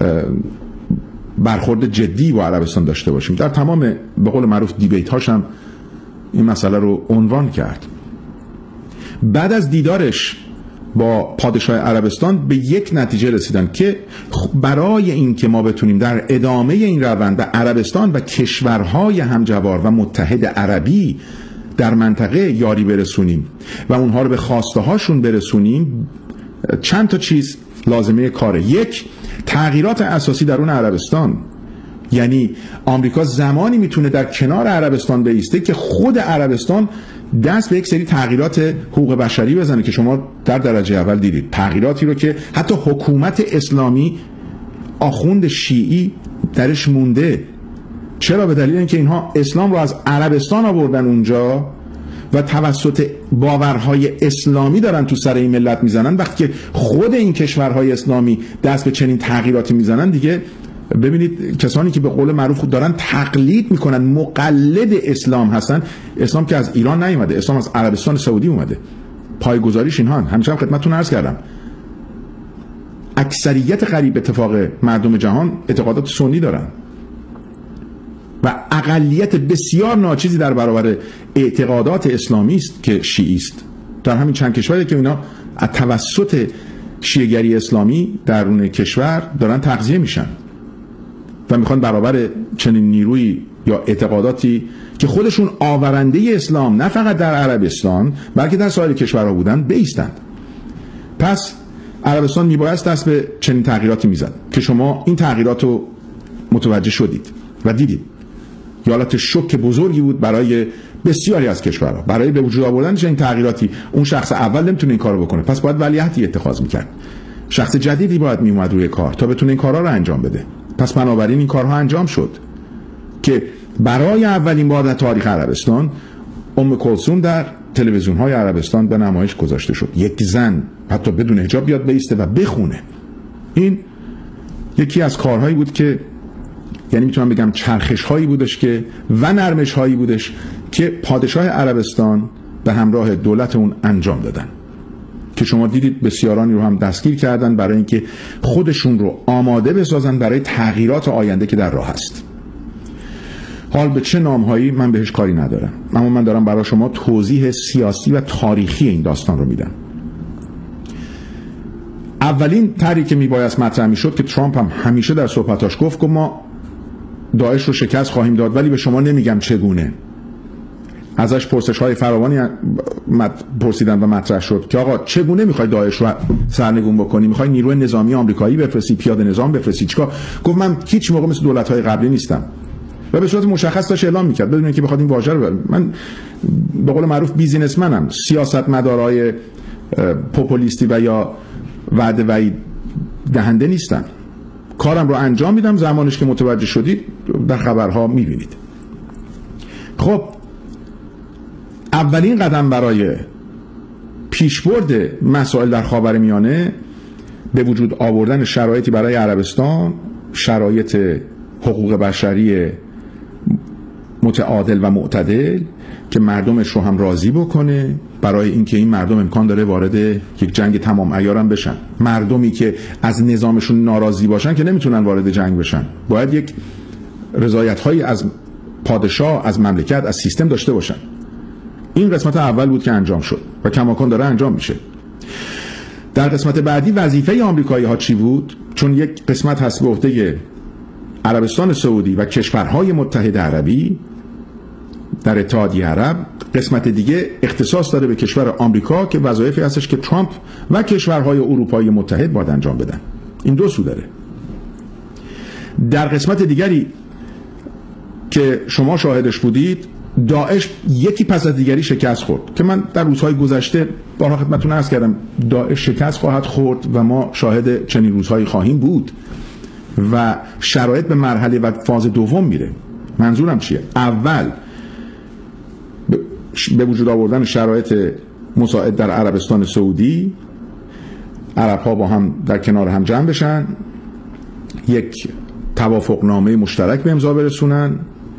برخورد جدی با عربستان داشته باشیم. در تمام به قول معروف دیبیت هاش هم این مسئله رو عنوان کرد. بعد از دیدارش با پادشاه عربستان به یک نتیجه رسیدن که برای این که ما بتونیم در ادامه این روند به عربستان و کشورهای همجوار و متحد عربی در منطقه یاری برسونیم و اونها رو به خواسته هاشون برسونیم، چند تا چیز لازمه کاره. یک، تغییرات اساسی درون عربستان، یعنی آمریکا زمانی میتونه در کنار عربستان بایسته که خود عربستان دست به یک سری تغییرات حقوق بشری بزنه که شما در درجه اول دیدید، تغییراتی رو که حتی حکومت اسلامی آخوند شیعی درش مونده. چرا؟ به دلیل اینکه اینها اسلام رو از عربستان آوردن اونجا و توسط باورهای اسلامی دارن تو سر این ملت میزنن. وقتی که خود این کشورهای اسلامی دست به چنین تغییراتی میزنن، دیگه ببینید کسانی که به قول معروف دارن تقلید میکنن، مقلد اسلام هستن. اسلام که از ایران نیومده، اسلام از عربستان سعودی اومده. پایه‌گذاریش اینها. همیشه هم خدمتتون عرض کردم اکثریت غریب اتفاق مردم جهان اعتقادات سنی دارن و اقلیت بسیار ناچیزی در برابر اعتقادات اسلامی است که شیعی است. در همین چند کشوری که اینا از توسط شیعه‌گری اسلامی درون کشور دارن تغذیه میشن و میخوان برابر چنین نیروی یا اعتقاداتی که خودشون آورنده اسلام نه فقط در عربستان بلکه در سایر کشورها بودن بایستند. پس عربستان میبایست دست به چنین تغییراتی میزد که شما این تغییرات رو متوجه شدید و دیدید. یه حالت شوک بزرگی بود برای بسیاری از کشورها. برای به وجود آوردن چنین تغییراتی اون شخص اول نمیتونه این کارو بکنه، پس باید ولیعهدی اتخاذ میکرد. شخص جدیدی باید میومد روی کار تا بتونه این کارا رو انجام بده. پس بنابراین این کارها انجام شد که برای اولین بار در تاریخ عربستان ام کلثوم در تلویزیون‌های عربستان به نمایش گذاشته شد. یک زن حتی بدون حجاب بیاد بایسته و بخونه. این یکی از کارهایی بود که یعنی میتونم بگم چرخش هایی بودش که و نرمش هایی بودش که پادشاه عربستان به همراه دولت اون انجام دادن که شما دیدید بسیارانی رو هم دستگیر کردن برای اینکه خودشون رو آماده بسازن برای تغییرات آینده که در راه است. حال به چه نامهایی من بهش کاری ندارم، اما من دارم برای شما توضیح سیاسی و تاریخی این داستان رو میدم. اولین طرحی که میبایست مطرح میشد که ترامپ هم همیشه در صحبتاش گفت که ما داعش رو شکست خواهیم داد ولی به شما نمیگم چگونه. ازش پرسش های فراوانی پرسیدن و مطرح شد که آقا چگونه میخوای داعش رو سرنگون بکنی؟ میخوای نیروی نظامی آمریکایی بفرستی، پیاده نظام بفرستی، چیکار؟ گفت من هیچ موقع مثل دولت های قبلی نیستم و به صورت مشخص داشت اعلام میکرد بدون اینکه بخواد این واژه رو بره. من به قول معروف بیزینسمنم، سیاستمدارای پوپولیستی و یا وعده وعید دهنده نیستم. کارم رو انجام میدم، زمانش که متوجه شدید در خبرها میبینید. خب اولین قدم برای پیشبرد مسائل در خاورمیانه به وجود آوردن شرایطی برای عربستان، شرایط حقوق بشری متعادل و معتدل که مردمش رو هم راضی بکنه، برای اینکه این مردم امکان داره وارد یک جنگ تمام عیارم بشن. مردمی که از نظامشون ناراضی باشن که نمیتونن وارد جنگ بشن، باید یک رضایت هایی از پادشاه، از مملکت، از سیستم داشته باشن. این قسمت اول بود که انجام شد و کماکان داره انجام میشه. در قسمت بعدی وظیفه آمریکایی ها چی بود؟ چون یک قسمت هست به عهده عربستان سعودی و کشورهای متحد عربی در اتحادیه عرب، قسمت دیگه اختصاص داره به کشور آمریکا که وظایفی هستش که ترامپ و کشورهای اروپایی متحد باید انجام بدن. این دو سو داره. در قسمت دیگری که شما شاهدش بودید، داعش یکی پس از دیگری شکست خورد که من در روزهای گذشته بارها خدمتتون عرض کردم داعش شکست خواهد خورد و ما شاهد چنین روزهایی خواهیم بود و شرایط به مرحله و فاز دوم میره. منظورم چیه؟ اول به وجود آوردن شرایط مساعد در عربستان سعودی، عرب ها با هم در کنار هم جمع بشن، یک توافق نامه مشترک به امضا برسونن،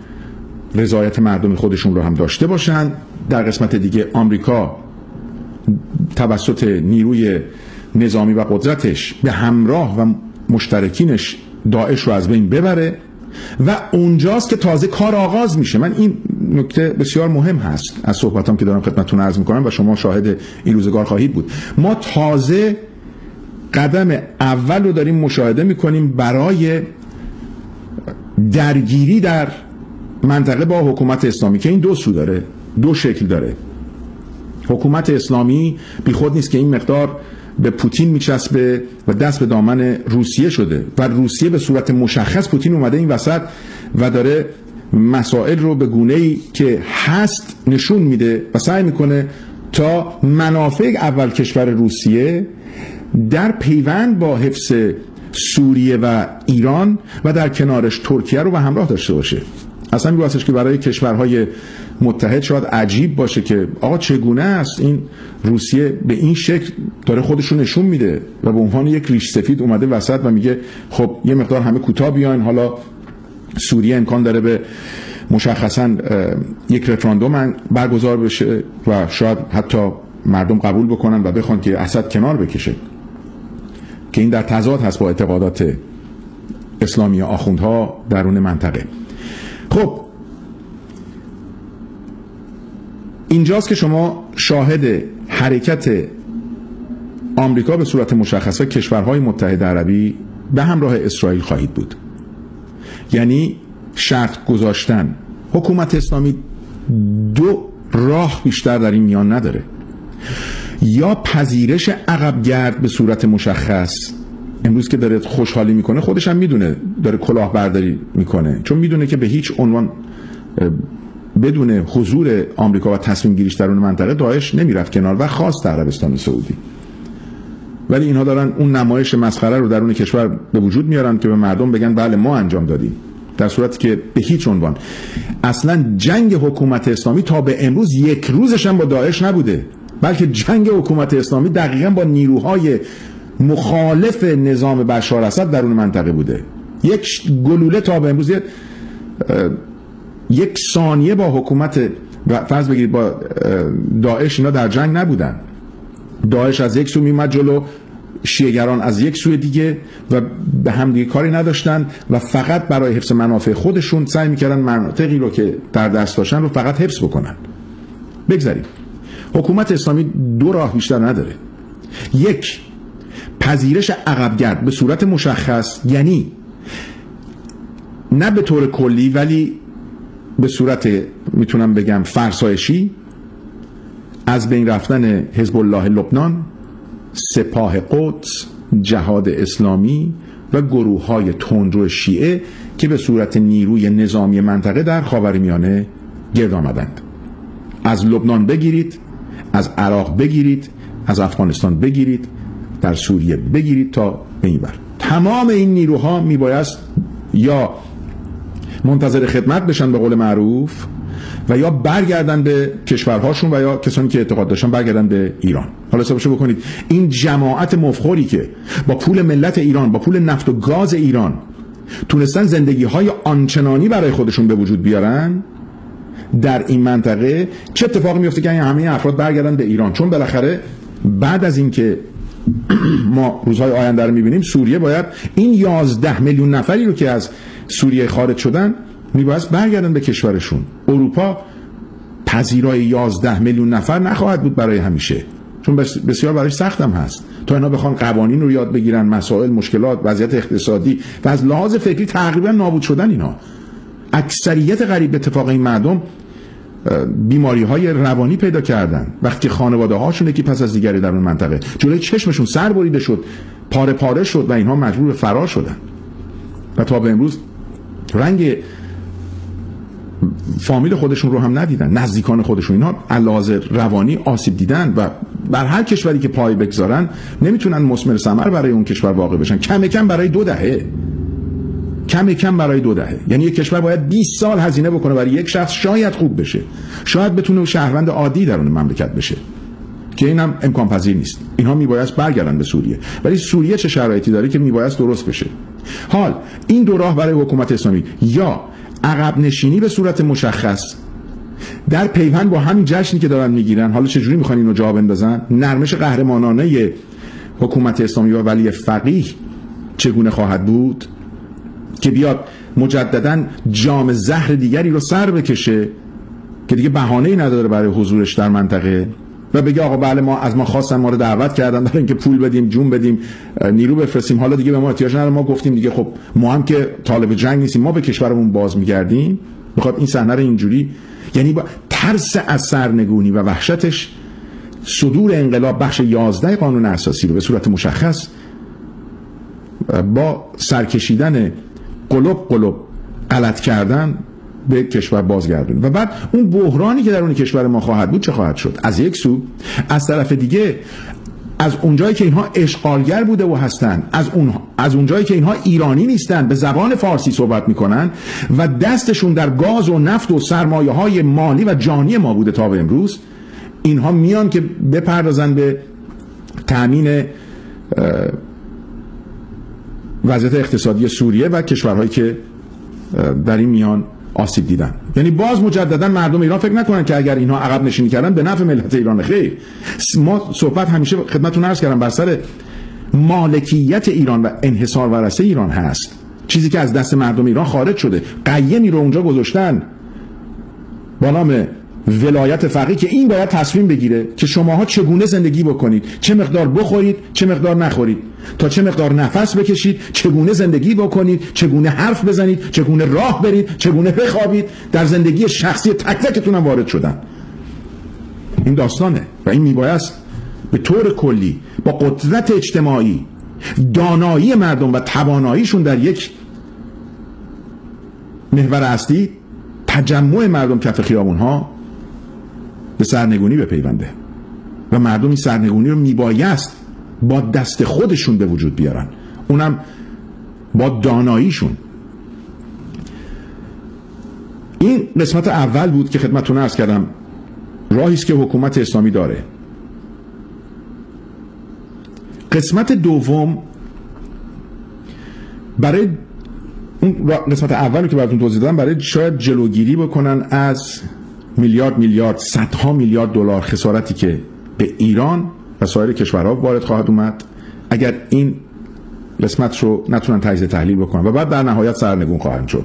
رضایت مردم خودشون رو هم داشته باشن. در قسمت دیگه آمریکا توسط نیروی نظامی و قدرتش به همراه و مشترکینش داعش رو از بین ببره و اونجاست که تازه کار آغاز میشه. من این نکته بسیار مهم هست از صحبتام که دارم خدمتتون عرض میکنم و شما شاهد این روزگار خواهید بود. ما تازه قدم اول رو داریم مشاهده میکنیم برای درگیری در منطقه با حکومت اسلامی که این دو سو داره، دو شکل داره. حکومت اسلامی بی خود نیست که این مقدار به پوتین میچسبه و دست به دامن روسیه شده و روسیه به صورت مشخص پوتین اومده این وسط و داره مسائل رو به گونه‌ای که هست نشون میده و سعی میکنه تا منافع اول کشور روسیه در پیوند با حفظ سوریه و ایران و در کنارش ترکیه رو به همراه داشته باشه. اصلا میگوستش که برای کشورهای متحد شاید عجیب باشه که آقا چگونه است این روسیه به این شکل داره خودش رو نشون میده و به عنوان یک ریش سفید اومده وسط و میگه خب یه مقدار همه کوتاه بیاین، حالا سوریه امکان داره به مشخصا یک رفراندوم برگزار بشه و شاید حتی مردم قبول بکنن و بخوان که اسد کنار بکشه، که این در تضاد هست با اعتقادات اسلامی آخوندها درون منطقه. خب اینجاست که شما شاهد حرکت آمریکا به صورت مشخصه کشورهای متحد عربی به همراه اسرائیل خواهید بود. یعنی شرط گذاشتن. حکومت اسلامی دو راه بیشتر در این میان نداره، یا پذیرش عقبگرد به صورت مشخص. امروز که داره خوشحالی میکنه خودش هم میدونه داره کلاهبرداری میکنه، چون میدونه که به هیچ عنوان بدون حضور آمریکا و تصمیم گیریش در اون منطقه داعش نمیرفت کنار و خاص عربستان سعودی. ولی اینها دارن اون نمایش مسخره رو درون کشور به وجود میارن که به مردم بگن بله ما انجام دادیم، در صورتی که به هیچ عنوان اصلا جنگ حکومت اسلامی تا به امروز یک روزش هم با داعش نبوده، بلکه جنگ حکومت اسلامی دقیقاً با نیروهای مخالف نظام بشار اسد در اون منطقه بوده. یک گلوله تا به امروز یک ثانیه با حکومت و فرض بگیرید با داعش اینا در جنگ نبودن. داعش از یک سو میمد جلو، شیعه‌گران از یک سوی دیگه و به هم دیگه کاری نداشتن و فقط برای حفظ منافع خودشون سعی میکردن مناطقی رو که در دست داشتن رو فقط حفظ بکنن. بگذاریم حکومت اسلامی دو راه بیشتر نداره. یک، پذیرش عقبگرد به صورت مشخص، یعنی نه به طور کلی ولی به صورت میتونم بگم فرسایشی، از بین رفتن حزب الله لبنان، سپاه قدس، جهاد اسلامی و گروه های تندرو شیعه که به صورت نیروی نظامی منطقه در خاورمیانه گرد آمدند. از لبنان بگیرید، از عراق بگیرید، از افغانستان بگیرید، در سوریه بگیرید تا به این بر. تمام این نیروها میبایست یا منتظر خدمت بشن به قول معروف و یا برگردن به کشورهاشون و یا کسانی که اعتقاد داشتن برگردن به ایران. حالا حسابشو بکنید این جماعت مفخوری که با پول ملت ایران، با پول نفت و گاز ایران تونستن زندگی‌های آنچنانی برای خودشون به وجود بیارن در این منطقه، چه اتفاقی میفته که همه افراد برگردن به ایران؟ چون بالاخره بعد از این که ما روزهای آینده رو میبینیم سوریه باید این یازده میلیون نفری رو که از سوریه خارج شدن میبایست برگردن به کشورشون. اروپا پذیرای یازده میلیون نفر نخواهد بود برای همیشه، چون بسیار برای سختم هست تا اینا بخوان قوانین رو یاد بگیرن، مسائل، مشکلات، وضعیت اقتصادی و از لحاظ فکری تقریبا نابود شدن. اینا اکثریت قریب اتفاق این مردم بیماری های روانی پیدا کردن وقتی خانواده هاشون یکی پس از دیگری در اون منطقه جلوی چشمشون سر بریده شد، پاره پاره شد و اینها مجبور به فرار شدن و تا به امروز رنگ فامیل خودشون رو هم ندیدن، نزدیکان خودشون. اینها علاوه روانی آسیب دیدن و بر هر کشوری که پای بگذارن نمیتونن مثمر ثمر برای اون کشور واقع بشن. کم کم برای دو دهه کم کم برای دو دهه یعنی یک کشور باید بیست سال هزینه بکنه برای یک شخص شاید خوب بشه، شاید بتونه شهروند عادی در اون مملکت بشه، که اینم امکان پذیر نیست. اینها میبایست برگردن به سوریه، ولی سوریه چه شرایطی داره که میبایست درست بشه. حال این دو راه برای حکومت اسلامی، یا عقب نشینی به صورت مشخص در پیوند با همین جشنی که دارن میگیرن، حالا چجوری میخوان اینو جا بندازن؟ نرمش قهرمانانه حکومت اسلامی و ولی فقیه چگونه خواهد بود که بیاد مجددا جام زهر دیگری رو سر بکشه که دیگه بهانه‌ای نداره برای حضورش در منطقه و بگه آقا بله ما از ما خواستن، ما رو دعوت کردن برای اینکه پول بدیم، جون بدیم، نیرو بفرستیم، حالا دیگه به ما احتیاج نداره، ما گفتیم دیگه خب ما هم که طالب جنگ نیستیم، ما به کشورمون باز میگردیم. میخواد این صحنه رو اینجوری، یعنی با ترس از سرنگونی و وحشتش صدور انقلاب بخش یازده قانون اساسی رو به صورت مشخص با سرکشیدن قلوب قلوب غلط کردن به کشور بازگردون و بعد اون بحرانی که در اون کشور ما خواهد بود چه خواهد شد؟ از یک سو، از طرف دیگه از اونجایی که اینها اشغالگر بوده و هستن، از اون از اونجایی که اینها ایرانی نیستن، به زبان فارسی صحبت میکنن و دستشون در گاز و نفت و سرمایه‌های مالی و جانی ما بوده تا به امروز، اینها میان که بپردازن به تامین وضعیت اقتصادی سوریه و کشورهایی که در این میان آسیب دیدن. یعنی باز مجددا مردم ایران فکر نکنن که اگر اینها عقب نشینی کردن به نفع ملت ایران. خیر، ما صحبت همیشه خدمتتون عرض کردم بر سر مالکیت ایران و انحصار ورثه ایران هست، چیزی که از دست مردم ایران خارج شده. قیمی رو اونجا گذاشتن با نام ولایت فقیه که این باید تصمیم بگیره که شماها چگونه زندگی بکنید، چه مقدار بخورید، چه مقدار نخورید، تا چه مقدار نفس بکشید، چگونه زندگی بکنید، چگونه حرف بزنید، چگونه راه برید، چگونه بخوابید. در زندگی شخصی تک تکتون هم وارد شدن. این داستانه و این میبایست به طور کلی با قدرت اجتماعی، دانایی مردم و تواناییشون در یک محور اصلی، تجمع مردم کف خیابون‌ها، به سرنگونی بپیونده و مردم این سرنگونی رو میبایست با دست خودشون به وجود بیارن، اونم با داناییشون. این قسمت اول بود که خدمتتون عرض کردم راهی است که حکومت اسلامی داره. قسمت دوم برای اون قسمت اولی که براتون توضیح دادم، برای شاید جلوگیری بکنن از میلیارد میلیارد صدها میلیارد دلار خسارتی که به ایران و سایر کشورها وارد خواهد اومد اگر این قسمت رو نتونن تجزیه تحلیل بکنن و بعد در نهایت سرنگون خواهند شد،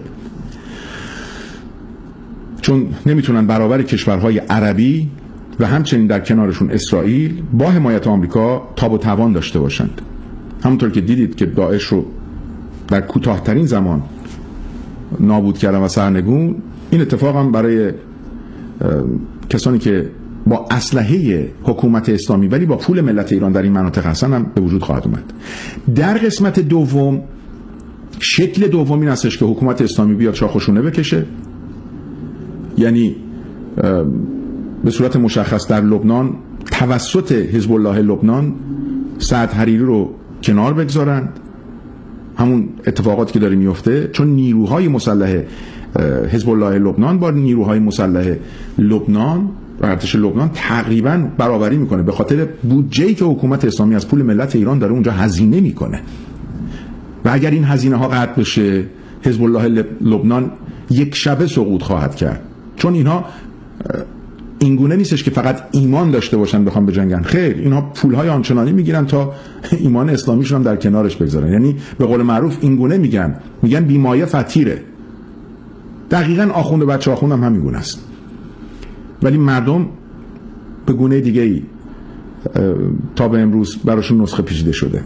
چون نمیتونن برابر کشورهای عربی و همچنین در کنارشون اسرائیل با حمایت آمریکا تاب و توان داشته باشند. همونطور که دیدید که داعش رو در کوتاه‌ترین زمان نابود کردن و سرنگون، این اتفاق هم برای کسانی که با اسلحه حکومت اسلامی ولی با پول ملت ایران در این مناطق هستن هم به وجود خواهد اومد. در قسمت دوم، شکل دوم این هستش که حکومت اسلامی بیاد شاخشونه بکشه، یعنی به صورت مشخص در لبنان توسط حزب الله لبنان سعد حریری رو کنار بگذارند، همون اتفاقاتی که داره میفته، چون نیروهای مسلح حزب الله لبنان با نیروهای مسلح لبنان و ارتش لبنان تقریبا برابری میکنه به خاطر بودجه‌ای که حکومت اسلامی از پول ملت ایران داره اونجا هزینه میکنه و اگر این هزینه ها قطع بشه حزب الله لبنان یک شبه سقوط خواهد کرد، چون اینها اینگونه نیستش که فقط ایمان داشته باشن بخوام بجنگن. خیر، اینها پولهای آنچنانی میگیرن تا ایمان اسلامیشون هم در کنارش بگذارن. یعنی به قول معروف اینگونه میگن میگن بیمایه فطیره. دقیقاً آخوند و بچه آخوند هم همین گونه است، ولی مردم به گونه دیگه ای تا به امروز براشون نسخه پیچیده شده.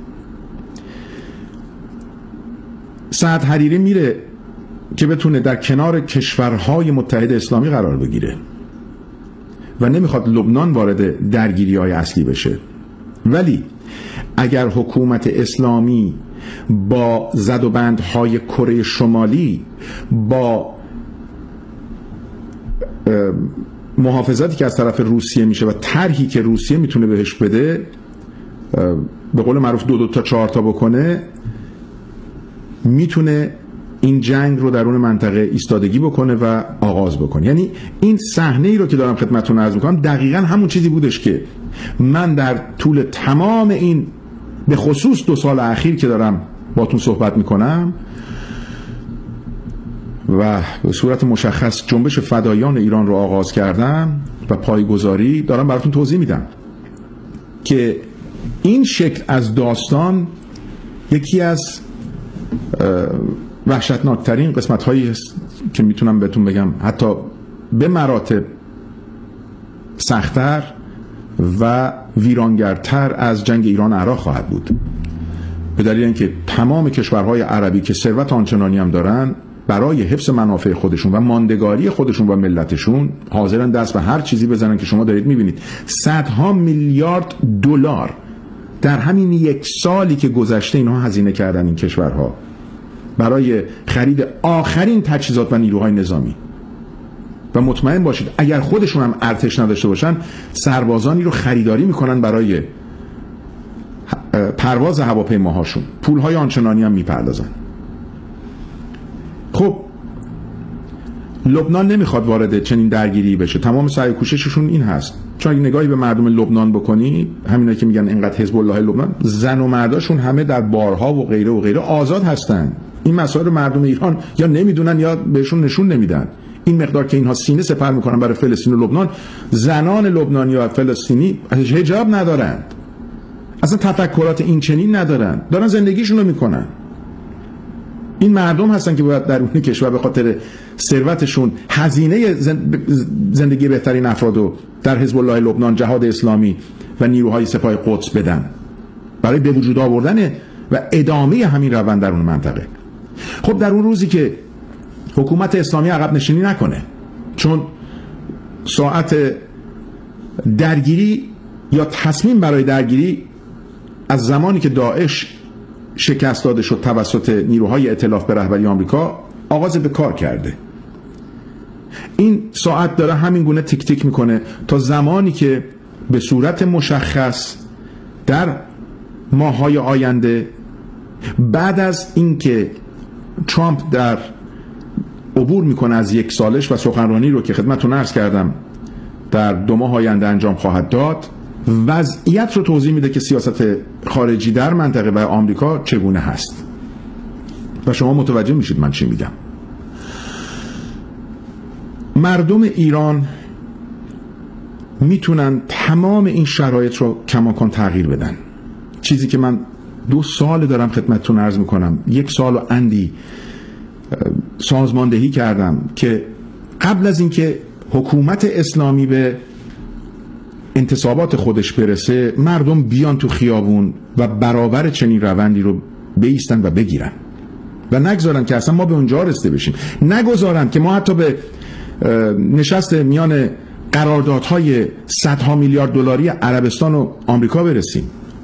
سعد حریری میره که بتونه در کنار کشورهای متحد اسلامی قرار بگیره و نمیخواد لبنان وارد درگیری‌های اصلی بشه، ولی اگر حکومت اسلامی با زدوبندهای کره شمالی، با محافظاتی که از طرف روسیه میشه و طرحی که روسیه میتونه بهش بده، به قول معروف دو دو تا چهار تا بکنه، میتونه این جنگ رو درون منطقه ایستادگی بکنه و آغاز بکنه. یعنی این صحنه ای رو که دارم خدمتتون عرض میکنم دقیقاً همون چیزی بودش که من در طول تمام این به خصوص دو سال اخیر که دارم باتون صحبت میکنم و به صورت مشخص جنبش فدایان ایران رو آغاز کردم و پایگذاری دارم براتون توضیح میدم که این شکل از داستان یکی از وحشتناکترین قسمت هایی که میتونم بهتون بگم حتی به مراتب سخت‌تر و ویرانگرتر از جنگ ایران عراق خواهد بود، به دلیل اینکه تمام کشورهای عربی که ثروت آنچنانی هم دارن برای حفظ منافع خودشون و ماندگاری خودشون و ملتشون حاضرن دست به هر چیزی بزنن که شما دارید میبینید صدها میلیارد دلار در همین یک سالی که گذشته اینها هزینه کردن این کشورها برای خرید آخرین تجهیزات و نیروهای نظامی. و مطمئن باشید اگر خودشون هم ارتش نداشته باشن سربازانی رو خریداری میکنن برای پرواز هواپیماهاشون، پولهای آنچنانی هم میپردازن. خب لبنان نمیخواد وارد چنین درگیری بشه، تمام سعی و کوشششون این هست. چون اگه نگاهی به مردم لبنان بکنی، همینایی که میگن اینقدر حزب الله لبنان، زن و مرداشون همه در بارها و غیره و غیره آزاد هستن. این مسائل مردم ایران یا نمیدونن یا بهشون نشون نمیدن. این مقدار که اینها سینه سپر میکنن برای فلسطین و لبنان، زنان لبنانی و فلسطینی حجاب ندارند، اصلا تفکرات این چنین ندارن، دارن زندگیشون رو میکنن. این مردم هستن که باید در اون کشور به خاطر ثروتشون هزینه زندگی بهترین افرادو در حزب الله لبنان، جهاد اسلامی و نیروهای سپاه قدس بدن برای به وجود آوردن و ادامه همین روند در اون منطقه. خب در اون روزی که حکومت اسلامی عقب نشینی نکنه، چون ساعت درگیری یا تصمیم برای درگیری از زمانی که داعش شکست داده شد توسط نیروهای ائتلاف به رهبری آمریکا آغاز به کار کرده. این ساعت داره همین گونه تیک تیک میکنه تا زمانی که به صورت مشخص در ماه‌های آینده، بعد از اینکه ترامپ در عبور میکنه از یک سالش و سخنرانی رو که خدمتتون عرض کردم در دو ماه آینده انجام خواهد داد، وضعیت رو توضیح میده که سیاست خارجی در منطقه و آمریکا چگونه هست و شما متوجه میشید من چی میگم. مردم ایران میتونن تمام این شرایط رو کماکان تغییر بدن. چیزی که من دو سال دارم خدمتتون عرض میکنم، یک سال و اندی سازماندهی کردم که قبل از اینکه حکومت اسلامی به انتصابات خودش برسه مردم بیان تو خیابون و برابر چنین روندی رو بایستن و بگیرن و نگذارن که اصلا ما به اونجا رسیده بشیم، نگذارن که ما حتی به نشست میان قراردادهای صدها میلیارد دلاری عربستان و آمریکا برسیم.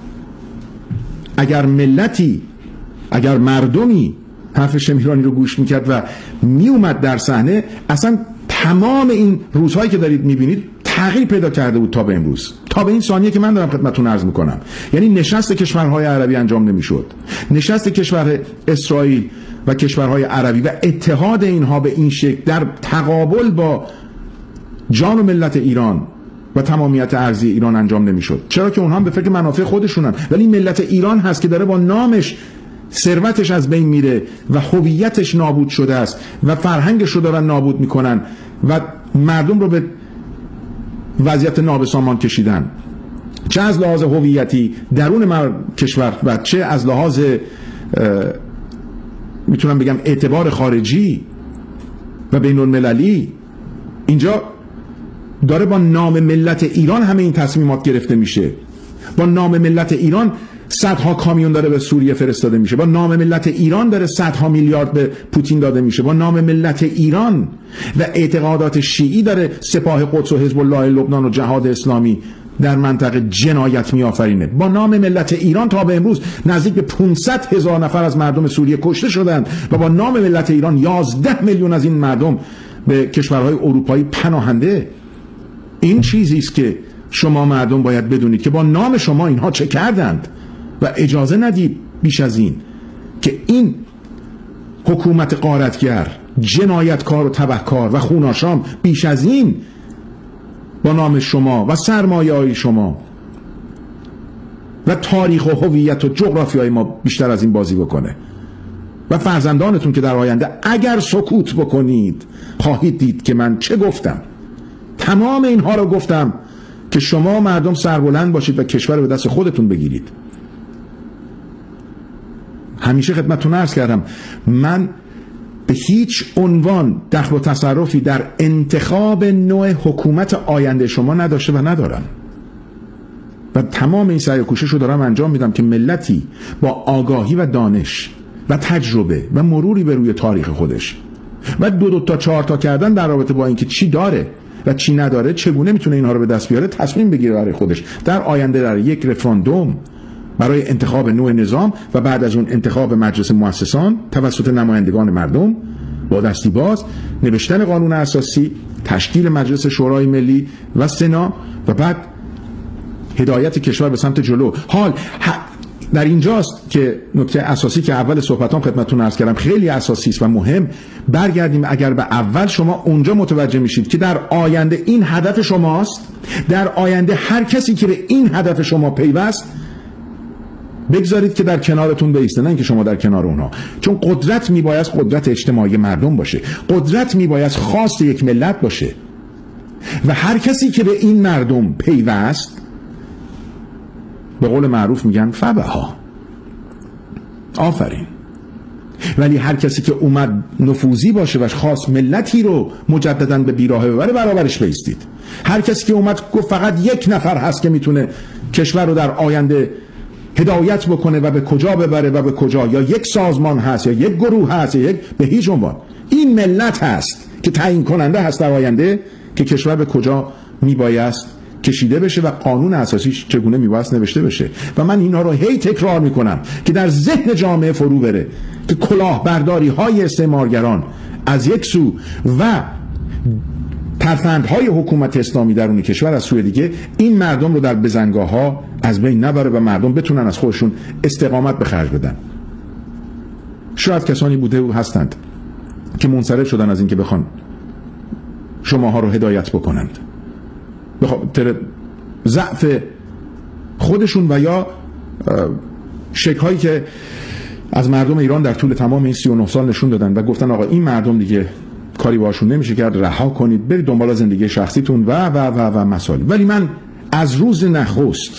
اگر ملتی، اگر مردمی حرف شمیرانی رو گوش میکرد و میومد در صحنه، اصلا تمام این روزهایی که دارید میبینید تغییر پیدا کرده بود تا به امروز، تا به این ثانیه که من دارم خدمتتون عرض میکنم. یعنی نشست کشورهای عربی انجام نمیشد، نشست کشور اسرائیل و کشورهای عربی و اتحاد اینها به این شکل در تقابل با جان و ملت ایران و تمامیت ارضی ایران انجام نمیشد. چرا که اونها هم به فکر منافع خودشونن، ولی ملت ایران هست که داره با نامش ثروتش از بین میره و هویتش نابود شده است و فرهنگش رو دارن نابود میکنن و مردم رو به وضعیت نابسامان کشیدن، چه از لحاظ هویتی درون کشور و چه از لحاظ میتونم بگم اعتبار خارجی و بین المللی. اینجا داره با نام ملت ایران همه این تصمیمات گرفته میشه. با نام ملت ایران صدها کامیون داره به سوریه فرستاده میشه، با نام ملت ایران داره صدها میلیارد به پوتین داده میشه، با نام ملت ایران و اعتقادات شیعی داره سپاه قدس و حزب الله لبنان و جهاد اسلامی در منطقه جنایت میآفرینه. با نام ملت ایران تا به امروز نزدیک به پانصد هزار نفر از مردم سوریه کشته شدند و با نام ملت ایران یازده میلیون از این مردم به کشورهای اروپایی پناهنده. این چیزی است که شما مردم باید بدونید که با نام شما اینها چه کردند و اجازه ندید بیش از این که این حکومت غارتگر، جنایتکار و تبهکار و خوناشام بیش از این با نام شما و سرمایه‌های شما و تاریخ و هویت و جغرافیای ما بیشتر از این بازی بکنه. و فرزندانتون که در آینده اگر سکوت بکنید خواهید دید که من چه گفتم. تمام اینها رو گفتم که شما مردم سربلند باشید و کشور رو به دست خودتون بگیرید. همیشه خدمتتون عرض کردم من به هیچ عنوان دخل و تصرفی در انتخاب نوع حکومت آینده شما نداشته و ندارم و تمام این سعی و کوشش رو دارم انجام میدم که ملتی با آگاهی و دانش و تجربه و مروری به روی تاریخ خودش و دو دو تا چهار تا کردن در رابطه با اینکه چی داره و چی نداره، چگونه میتونه اینها رو به دست بیاره، تصمیم بگیره برای خودش در آینده در یک رفراندوم برای انتخاب نوع نظام و بعد از اون انتخاب مجلس مؤسسان توسط نمایندگان مردم با دستی باز، نوشتن قانون اساسی، تشکیل مجلس شورای ملی و سنا و بعد هدایت کشور به سمت جلو. حال در اینجاست که نکته اساسی که اول صحبتام خدمتتون عرض کردم خیلی اساسی است و مهم. برگردیم اگر به اول، شما اونجا متوجه میشید که در آینده این هدف شماست، در آینده هر کسی که به این هدف شما پیوست بگذارید که در کنارتون بایسته، نه اینکه شما در کنار اونها. چون قدرت میباید قدرت اجتماعی مردم باشه، قدرت میباید خاص یک ملت باشه و هر کسی که به این مردم پیوست به قول معروف میگن فبها، آفرین. ولی هر کسی که اومد نفوذی باشه و خاص ملتی رو مجددا به بیراهه ببره برابرش بایستید. هر کسی که اومد گفت فقط یک نفر هست که میتونه کشور رو در آینده هدایت بکنه و به کجا ببره و به کجا، یا یک سازمان هست یا یک گروه هست یا یک، به هیچ عنوان این ملت هست که تعیین کننده هست در آینده که کشور به کجا میبایست کشیده بشه و قانون اساسیش چگونه میبایست نوشته بشه. و من اینها رو هی تکرار میکنم که در ذهن جامعه فرو بره که کلاهبرداری های استعمارگران از یک سو و ترفندهای حکومت اسلامی درون کشور از سوی دیگه این مردم رو در بزنگاه ها از بین نبره و مردم بتونن از خودشون استقامت به خرج بدن. شاید کسانی بوده و هستند که منصرف شدن از اینکه بخوان شماها رو هدایت بکنند به خاطر ضعف خودشون و یا شکل‌هایی که از مردم ایران در طول تمام این سی و نه سال نشون دادن و گفتن آقا این مردم دیگه کاری باشون نمیشه کرد، رها کنید، برید دنبال زندگی شخصیتون و و و و مسائل. ولی من از روز نخست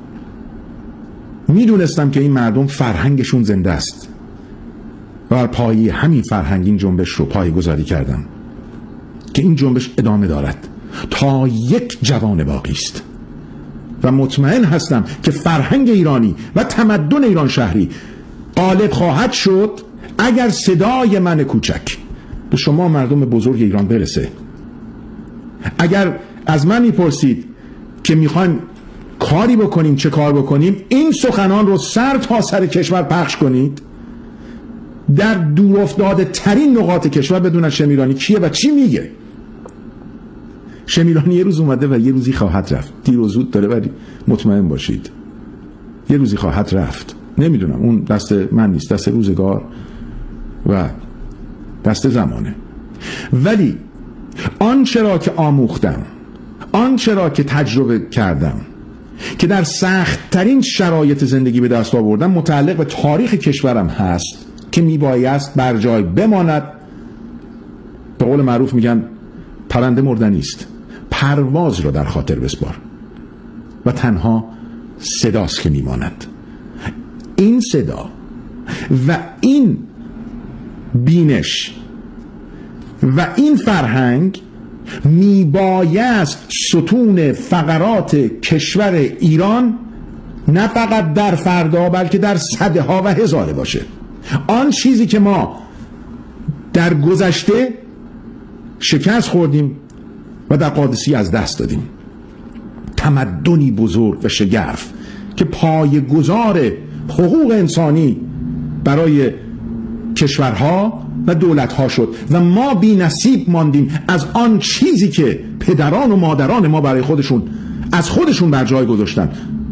میدونستم که این مردم فرهنگشون زنده است و بر پایه همین فرهنگ این جنبش رو پایه‌گذاری کردم که این جنبش ادامه دارد تا یک جوان باقی است و مطمئن هستم که فرهنگ ایرانی و تمدن ایران شهری غالب خواهد شد اگر صدای من کوچک به شما مردم بزرگ ایران برسه. اگر از من میپرسید که میخوایم کاری بکنیم چه کار بکنیم، این سخنان رو سر تا سر کشور پخش کنید، در دور افتاده ترین نقاط کشور بدونن شمیرانی کیه و چی میگه. شمیرانی یه روز اومده و یه روزی خواهد رفت، دیر و زود داره ولی مطمئن باشید یه روزی خواهد رفت. نمیدونم، اون دست من نیست، دست روزگار و دست زمانه. ولی آنچه را که آموختم، آنچه را که تجربه کردم که در سخت ترین شرایط زندگی به دست آوردم متعلق به تاریخ کشورم هست که میبایست بر جای بماند. به قول معروف میگن پرنده مردنی است، پرواز را در خاطر بسپار و تنها صداست که میماند. این صدا و این بینش و این فرهنگ میبایست ستون فقرات کشور ایران نه فقط در فردا بلکه در صده ها و هزاره باشه. آن چیزی که ما در گذشته شکست خوردیم و در قادسی از دست دادیم، تمدنی بزرگ و شگرف که پایه‌گذار حقوق انسانی برای کشورها و دولتها شد و ما بی نصیب ماندیم از آن چیزی که پدران و مادران ما برای خودشون از خودشون بر جای گذاشتن.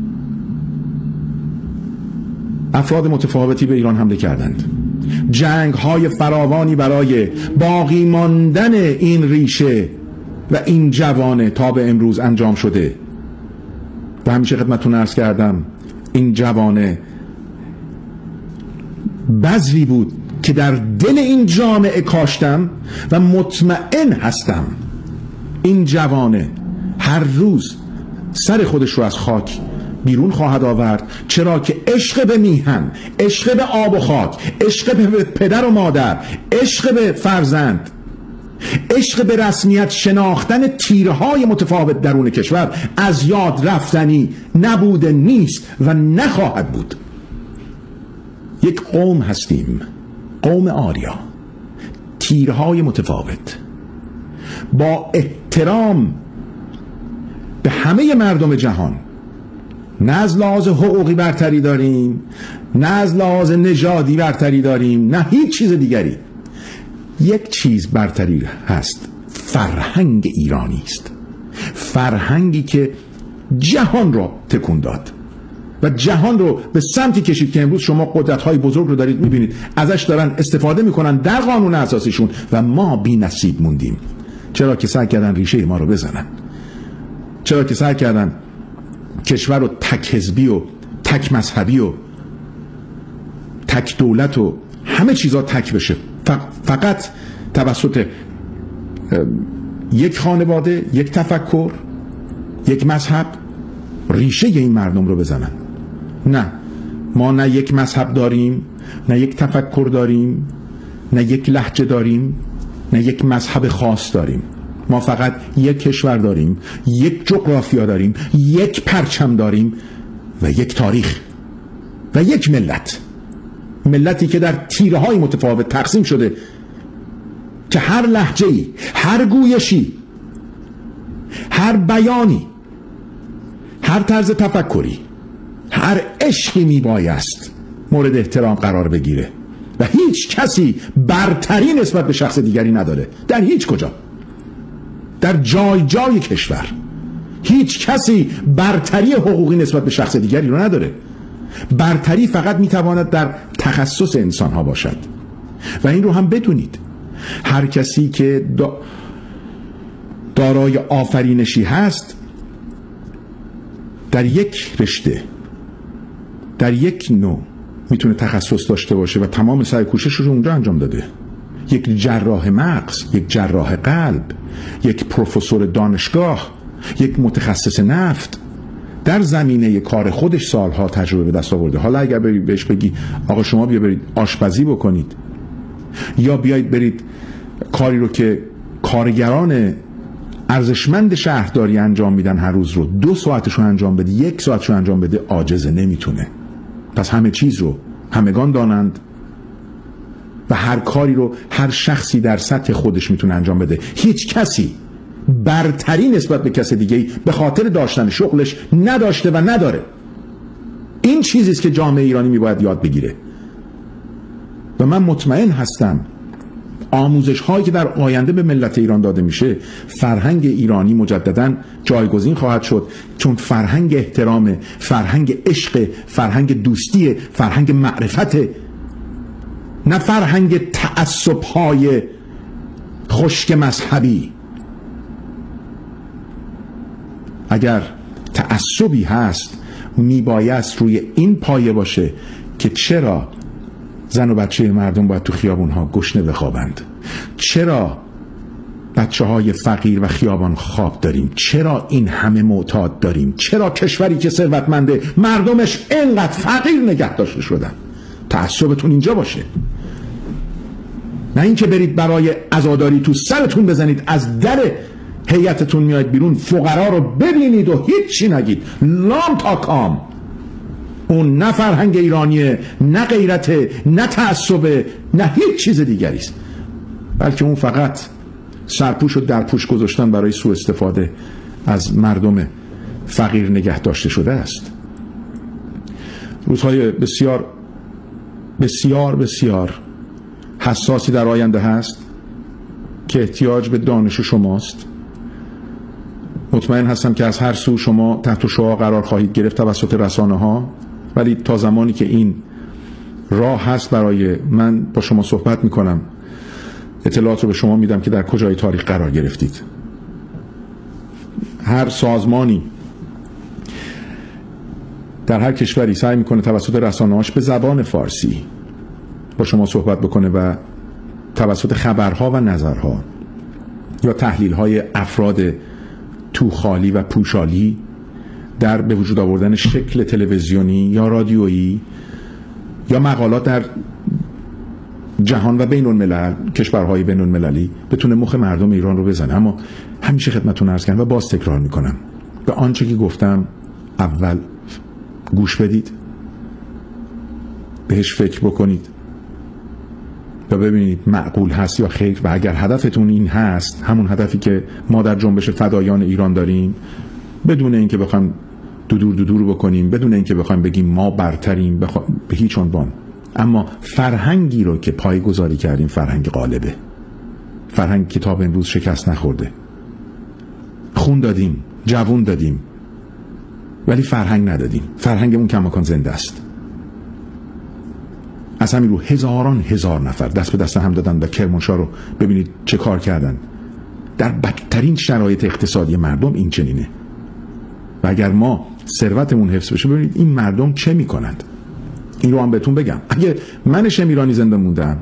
افراد متفاوتی به ایران حمله کردند، جنگ های فراوانی برای باقی ماندن این ریشه و این جوانه تا به امروز انجام شده و همیشه خدمتتون عرض کردم این جوانه بذری بود که در دل این جامعه کاشتم و مطمئن هستم این جوانه هر روز سر خودش رو از خاک بیرون خواهد آورد، چرا که عشق به میهن، عشق به آب و خاک، عشق به پدر و مادر، عشق به فرزند، عشق به رسمیت شناختن تیرهای متفاوت درون کشور از یاد رفتنی نبوده، نیست و نخواهد بود. یک قوم هستیم، قوم آریا، تیرهای متفاوت، با احترام به همه مردم جهان، نه از لحاظ حقوقی برتری داریم، نه از لحاظ نژادی برتری داریم، نه هیچ چیز دیگری. یک چیز برتری هست، فرهنگ ایرانی است، فرهنگی که جهان رو تکون داد و جهان رو به سمتی کشید که امروز شما قدرت‌های بزرگ رو دارید می‌بینید ازش دارن استفاده می‌کنن در قانون اساسیشون و ما بی‌نصیب موندیم. چرا که سعی کردن ریشه ما رو بزنن، چرا که سعی کردن کشور رو تک حزبی و تک مذهبی و تک دولت و همه چیزا تک بشه، فقط توسط یک خانواده، یک تفکر، یک مذهب ریشه این مردم رو بزنن. نه، ما نه یک مذهب داریم، نه یک تفکر داریم، نه یک لهجه داریم، نه یک مذهب خاص داریم. ما فقط یک کشور داریم، یک جغرافیا داریم، یک پرچم داریم و یک تاریخ و یک ملت، ملتی که در تیرهای متفاوت تقسیم شده که هر لهجه‌ای، هر گویشی، هر بیانی، هر طرز تفکری، هر عشقی میبایست مورد احترام قرار بگیره و هیچ کسی برتری نسبت به شخص دیگری نداره. در هیچ کجا، در جای جای کشور هیچ کسی برتری حقوقی نسبت به شخص دیگری رو نداره. برتری فقط میتواند در تخصص انسان ها باشد و این رو هم بدونید. هر کسی که دارای آفرینشی هست در یک رشته، در یک نوع میتونه تخصص داشته باشه و تمام سعی کوشش رو اونجا انجام داده. یک جراح مغز، یک جراح قلب، یک پروفسور دانشگاه، یک متخصص نفت در زمینه کار خودش سالها تجربه به دست آورده. حالا اگر بهش بگی آقا شما بیا برید آشپزی بکنید یا بیایید برید کاری رو که کارگران ارزشمند شهرداری انجام میدن هر روز رو دو ساعتشو انجام بده، یک ساعتشو انجام بده، عاجزه، نمیتونه. پس همه چیز رو همگان دانند و هر کاری رو هر شخصی در سطح خودش میتونه انجام بده. هیچ کسی برتری نسبت به کس دیگه به خاطر داشتن شغلش نداشته و نداره. این چیزی است که جامعه ایرانی میباید یاد بگیره و من مطمئن هستم آموزش هایی که در آینده به ملت ایران داده میشه، فرهنگ ایرانی مجددا جایگزین خواهد شد، چون فرهنگ احترام، فرهنگ عشق، فرهنگ دوستی، فرهنگ معرفت، نه فرهنگ تعصب های خشک مذهبی. اگر تعصبی هست میبایست روی این پایه باشه که چرا زن و بچه مردم باید تو خیابون ها گشنه بخوابند، چرا بچه های فقیر و خیابان خواب داریم، چرا این همه معتاد داریم، چرا کشوری که ثروتمنده مردمش اینقدر فقیر نگه داشته شدن. تعصبتون اینجا باشه، نه اینکه برید برای عزاداری تو سرتون بزنید، از در هیئتتون میاید بیرون فقرا رو ببینید و هیچی نگید. لام تا کام. اون نه فرهنگ ایرانیه، نه غیرت، نه تعصبه، نه هیچ چیز دیگری است، بلکه اون فقط سرپوش و درپوش گذاشتن برای سوء استفاده از مردم فقیر نگه داشته شده است. روزهای بسیار بسیار بسیار حساسی در آینده هست که احتیاج به دانش شماست. مطمئن هستم که از هر سو شما تحت شعاع قرار خواهید گرفت توسط رسانه ها، ولی تا زمانی که این راه هست برای من با شما صحبت میکنم، اطلاعات رو به شما میدم که در کجای تاریخ قرار گرفتید. هر سازمانی در هر کشوری سعی میکنه توسط رسانه‌هاش به زبان فارسی با شما صحبت بکنه و توسط خبرها و نظرها یا تحلیل‌های افراد توخالی و پوشالی در به وجود آوردن شکل تلویزیونی یا رادیویی یا مقالات در جهان و بین الملل، کشورهای بین المللی، بتونه مخ مردم ایران رو بزنه. اما همیشه خدمتتون عرض کردم و باز تکرار میکنم، به آنچه که گفتم اول گوش بدید، بهش فکر بکنید و ببینید معقول هست یا خیر، و اگر هدفتون این هست، همون هدفی که ما در جنبش فدایان ایران داریم، بدون اینکه بخوایم دودور دودور بکنیم، بدون اینکه بخوایم بگیم ما برتریم بخوا... به هیچ عنوان، اما فرهنگی رو که پایه‌گذاری کردیم فرهنگ غالبه، فرهنگ کتاب امروز شکست نخورده، خون دادیم، جوون دادیم، ولی فرهنگ ندادیم. فرهنگمون کماکان زنده است. از همین رو هزاران هزار نفر دست به دست هم دادن و کرمانشاه رو ببینید چه کار کردن. در بدترین شرایط اقتصادی مردم این چنینه و اگر ما ثروتمون حفظ بشه، ببینید این مردم چه میکنند. این رو هم بهتون بگم، اگه من شم ایرانی زنده موندم،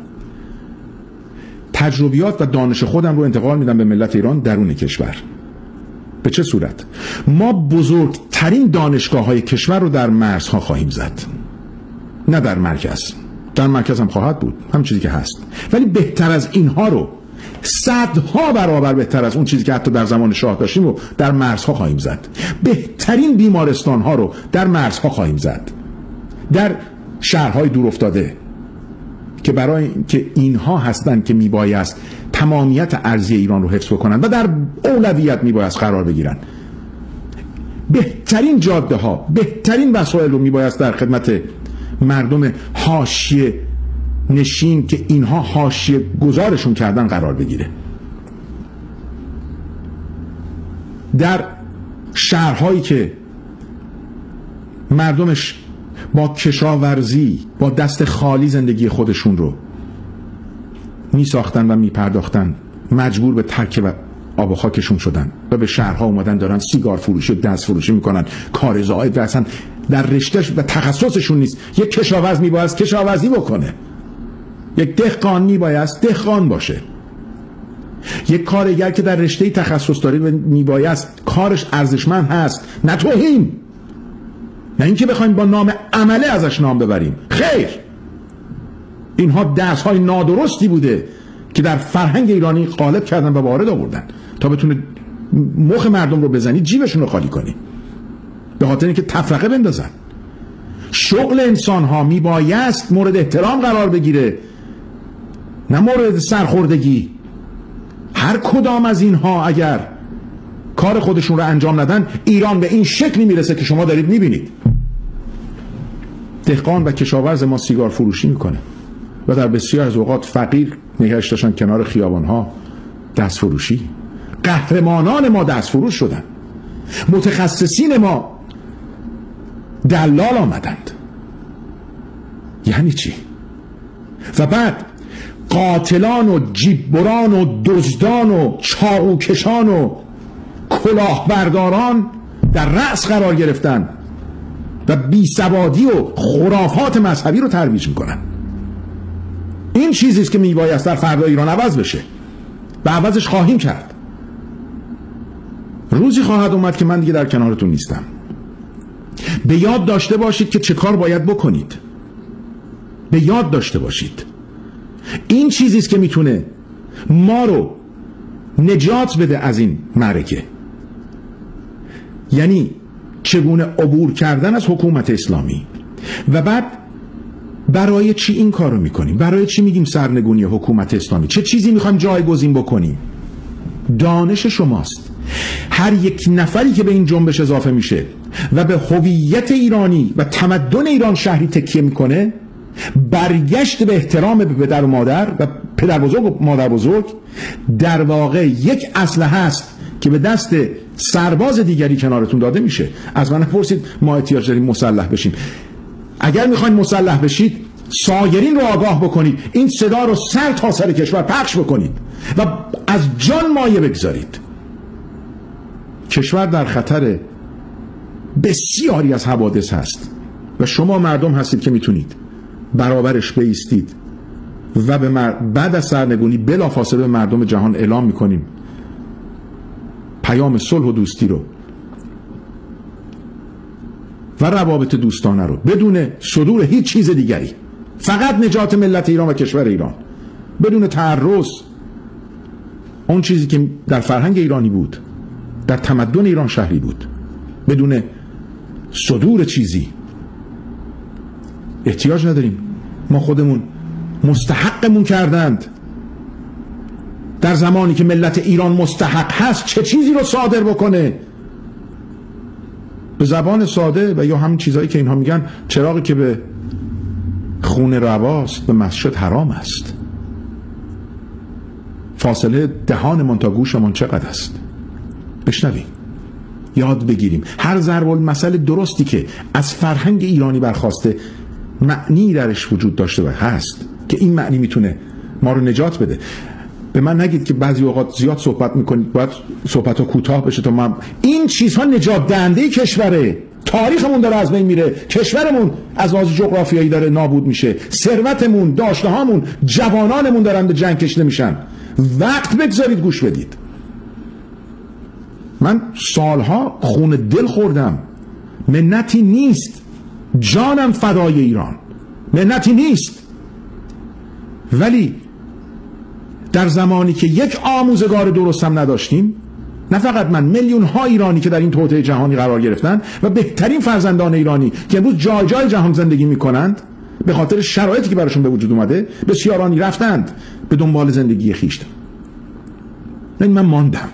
تجربیات و دانش خودم رو انتقال میدم به ملت ایران درون کشور. به چه صورت؟ ما بزرگترین دانشگاه های کشور رو در مرزها خواهیم زد، نه در مرکز. در مرکز هم خواهد بود، هم چیزی که هست، ولی بهتر از اینها رو، صدها برابر بهتر از اون چیزی که حتی در زمان شاه داشتیم رو در مرزها خواهیم زد. بهترین بیمارستان ها رو در مرزها خواهیم زد، در شهرهای دور افتاده، که برای که اینها هستند که میبایست تمامیت ارضی ایران رو حفظ بکنن و در اولویت میبایست قرار بگیرن. بهترین جاده ها، بهترین وسایل رو میبایست در خدمت مردم حاشیه نشین که اینها حاشیه گذارشون کردن قرار بگیره. در شهرهایی که مردمش با کشاورزی، با دست خالی زندگی خودشون رو می ساختن و می پرداختن، مجبور به ترک و آب و خاکشون شدن و به شهرها اومدن دارن سیگار فروشی و دست فروشی میکنن، کار زائد و اصلا در رشتهش و تخصصشون نیست. یک کشاورز میبایست کشاورزی بکنه، یک دهقان میبایست دهقان باشه، یک کارگر که در رشته تخصص داره میبایست کارش ارزشمند هست، نه توهین، نه اینکه بخوایم با نام عمله ازش نام ببریم، خیر. اینها درس های نادرستی بوده که در فرهنگ ایرانی غالب کردن و وارد آوردن تا بتونه مخ مردم رو بزنی، جیبشون رو خالی کنی، به خاطر اینکه تفرقه بندازن. شغل انسان ها میبایست مورد احترام قرار بگیره، نه مورد سرخوردگی. هر کدام از اینها اگر کار خودشون رو انجام ندن، ایران به این شکلی میرسه که شما دارید میبینید. دهقان و کشاورز ما سیگار فروشی میکنه و در بسیار از اوقات فقیر نگهش داشتن کنار خیابانها دست فروشی. قهرمانان ما دست فروش شدن، متخصصین ما دلال آمدند. یعنی چی؟ و بعد قاتلان و جیببران و دزدان و چاقوکشان و کلاهبرداران در رأس قرار گرفتن و بیسوادی و خرافات مذهبی رو ترویج میکنن. این چیزیست که میبایست در فردا ایران عوض بشه و عوضش خواهیم کرد. روزی خواهد اومد که من دیگه در کنارتون نیستم. به یاد داشته باشید که چه کار باید بکنید. به یاد داشته باشید این چیزیست که میتونه ما رو نجات بده از این معرکه، یعنی چگونه عبور کردن از حکومت اسلامی. و بعد برای چی این کارو میکنیم؟ برای چی میگیم سرنگونی حکومت اسلامی؟ چه چیزی میخوایم جایگزین بکنیم؟ دانش شماست. هر یک نفری که به این جنبش اضافه میشه و به هویت ایرانی و تمدن ایران شهری تکیه میکنه، برگشت به احترام به پدر و مادر و پدر بزرگ و مادر بزرگ در واقع یک اسلحه هست که به دست سرباز دیگری کنارتون داده میشه. از من پرسید ما احتیاج داریم مسلح بشیم. اگر میخواین مسلح بشید، سایرین رو آگاه بکنید، این صدا رو سر تا سر کشور پخش بکنید و از جان مایه بگذارید. کشور در خطر بسیاری از حوادث هست و شما مردم هستید که میتونید برابرش بایستید و به مر... بعد از سرنگونی بلافاصله به مردم جهان اعلام میکنیم پیام صلح و دوستی رو و روابط دوستانه رو بدون صدور هیچ چیز دیگری، فقط نجات ملت ایران و کشور ایران، بدون تعرض اون چیزی که در فرهنگ ایرانی بود، در تمدن ایران شهری بود، بدون صدور چیزی. احتیاج نداریم. ما خودمون مستحقمون کردند. در زمانی که ملت ایران مستحق هست چه چیزی رو صادر بکنه؟ به زبان ساده و یا همین چیزایی که اینها میگن چراغی که به خون رواست به مسجد حرام است. فاصله دهانمان تا گوشمان چقدر است؟ بشنویم، یاد بگیریم. هر ضرب المثل درستی که از فرهنگ ایرانی برخواسته معنی درش وجود داشته و هست که این معنی میتونه ما رو نجات بده. به من نگید که بعضی اوقات زیاد صحبت میکنید باید صحبت ها کوتاه بشه تا من. این چیزها نجات دهنده کشوره. تاریخمون داره از بین میره، کشورمون از لحاظ جغرافیایی داره نابود میشه، ثروتمون، داشته‌هامون، جوانانمون دارن به جنگ کشیده میشن. وقت بگذارید گوش بدید. من سالها خون دل خوردم، منتی نیست، جانم فدای ایران، منتی نیست. ولی در زمانی که یک آموزگار درست هم نداشتیم، نه فقط من، میلیون ها ایرانی که در این توطئه جهانی قرار گرفتن و بهترین فرزندان ایرانی که امروز جای جای جهان زندگی میکنند به خاطر شرایطی که براشون به وجود اومده، بسیارانی رفتند به دنبال زندگی خویشتن. من ماندم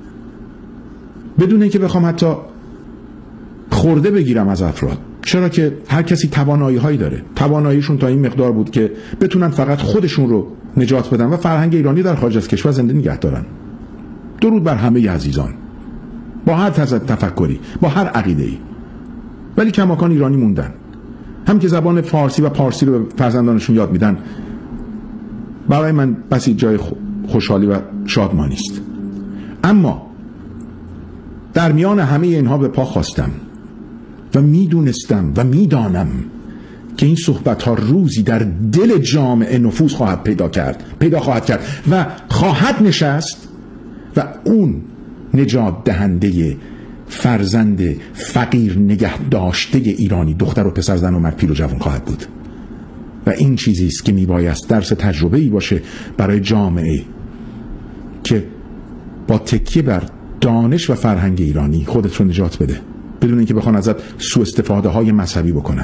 بدون اینکه بخوام حتی خورده بگیرم از افراد، چرا که هر کسی توانایی هایی داره. تواناییشون تا این مقدار بود که بتونن فقط خودشون رو نجات بدن و فرهنگ ایرانی در خارج از کشور زنده نگه دارن. درود بر همه عزیزان با هر طرز تفکری، با هر عقیده‌ای، ولی کماکان ایرانی موندن. هم که زبان فارسی و پارسی رو به فرزندانشون یاد میدن، برای من بسی جای خوشحالی و شادمانی است. اما در میان همه اینها به پا خواستم و میدونستم و میدانم که این صحبت ها روزی در دل جامعه نفوذ خواهد پیدا کرد پیدا خواهد کرد و خواهد نشست و اون نجات دهنده فرزند فقیر نگه داشته ایرانی، دختر و پسر، زن و مرد، پیر و جوان خواهد بود. و این چیزی است که میبایست درس تجربه‌ای باشه برای جامعه که با تکیه بر دانش و فرهنگ ایرانی خودت رو نجات بده، بدون اینکه بخوان ازت سوء استفاده های مذهبی بکنن.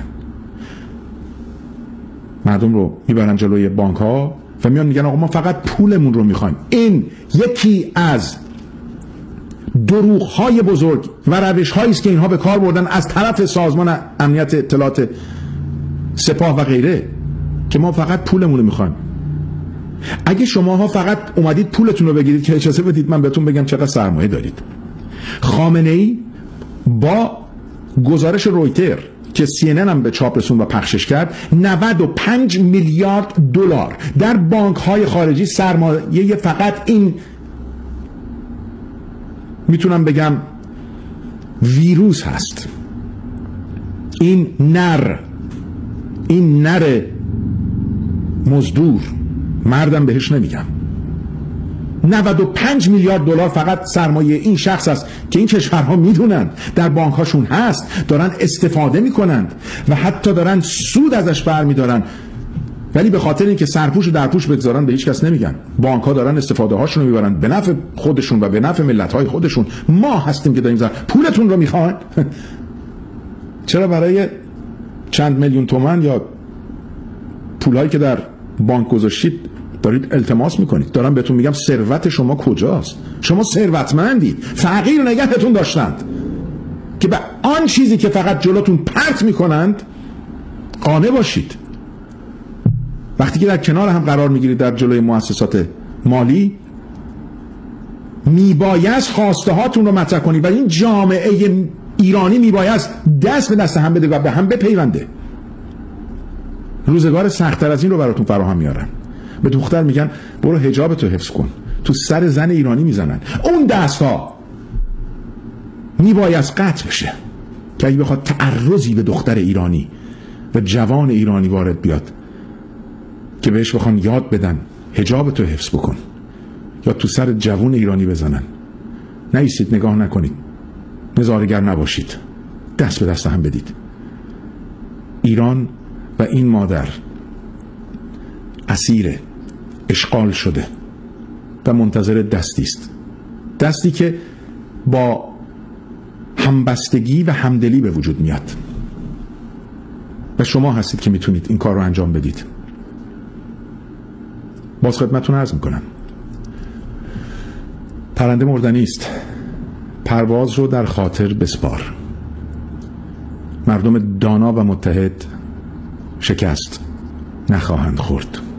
مردم رو میبرن جلوی بانک ها و میان میگن آقا ما فقط پولمون رو میخوایم. این یکی از دروغ های بزرگ و روش هایی است که اینها به کار بردن از طرف سازمان امنیت اطلاعات، سپاه و غیره، که ما فقط پولمون رو میخوایم. اگه شماها فقط اومدید پولتون رو بگیرید که اجازه بدید من بهتون بگم چقدر سرمایه دارید. خامنه ای با گزارش رویتر که سی ان ان هم به چاپ رسون و پخشش کرد، نود و پنج میلیارد دلار در بانک های خارجی سرمایه فقط این، میتونم بگم ویروس هست. این نر این نر مزدور، مردم بهش نمیگم، نود و پنج میلیارد دلار فقط سرمایه این شخص است که این کشورها میدونن در بانک هاشون هست، دارن استفاده میکنند و حتی دارن سود ازش برمیدارن، ولی به خاطر اینکه سرپوش و درپوش بگذارن به هیچ کس نمیگن. بانک ها دارن استفاده هاشون رو میبرن به نفع خودشون و به نفع ملت های خودشون. ما هستیم که داریم زن پولتون رو میخوان. چرا برای چند میلیون تومان یا پولایی که در بانک گذاشتید دارید التماس میکنید؟ دارم بهتون میگم ثروت شما کجاست؟ شما ثروتمندید، فقیر نگهتون داشتند که به آن چیزی که فقط جلوتون پرت میکنند قانع باشید. وقتی که در کنار هم قرار میگیرید در جلوی مؤسسات مالی، میبایست خواسته هاتون رو مطرح کنید و این جامعه ایرانی میبایست دست به دست هم بده و به هم بپیونده. روزگار سخت‌تر از این رو براتون فراهم میارن. به دختر میگن برو حجابتو حفظ کن، تو سر زن ایرانی میزنن. اون دست ها میبایست قطع بشه که اگه بخواد تعرضی به دختر ایرانی و جوان ایرانی وارد بیاد که بهش بخوان یاد بدن حجاب تو حفظ بکن، یا تو سر جوون ایرانی بزنن. نایستید نگاه نکنید، نظاره‌گر نباشید، دست به دست هم بدید. ایران و این مادر اسیر اشغال شده و منتظر دستی است، دستی که با همبستگی و همدلی به وجود میاد و شما هستید که میتونید این کار رو انجام بدید. باز خدمتتون عرض میکنم پرنده مردنی است، پرواز رو در خاطر بسپار. مردم دانا و متحد شکست نخواهند خورد.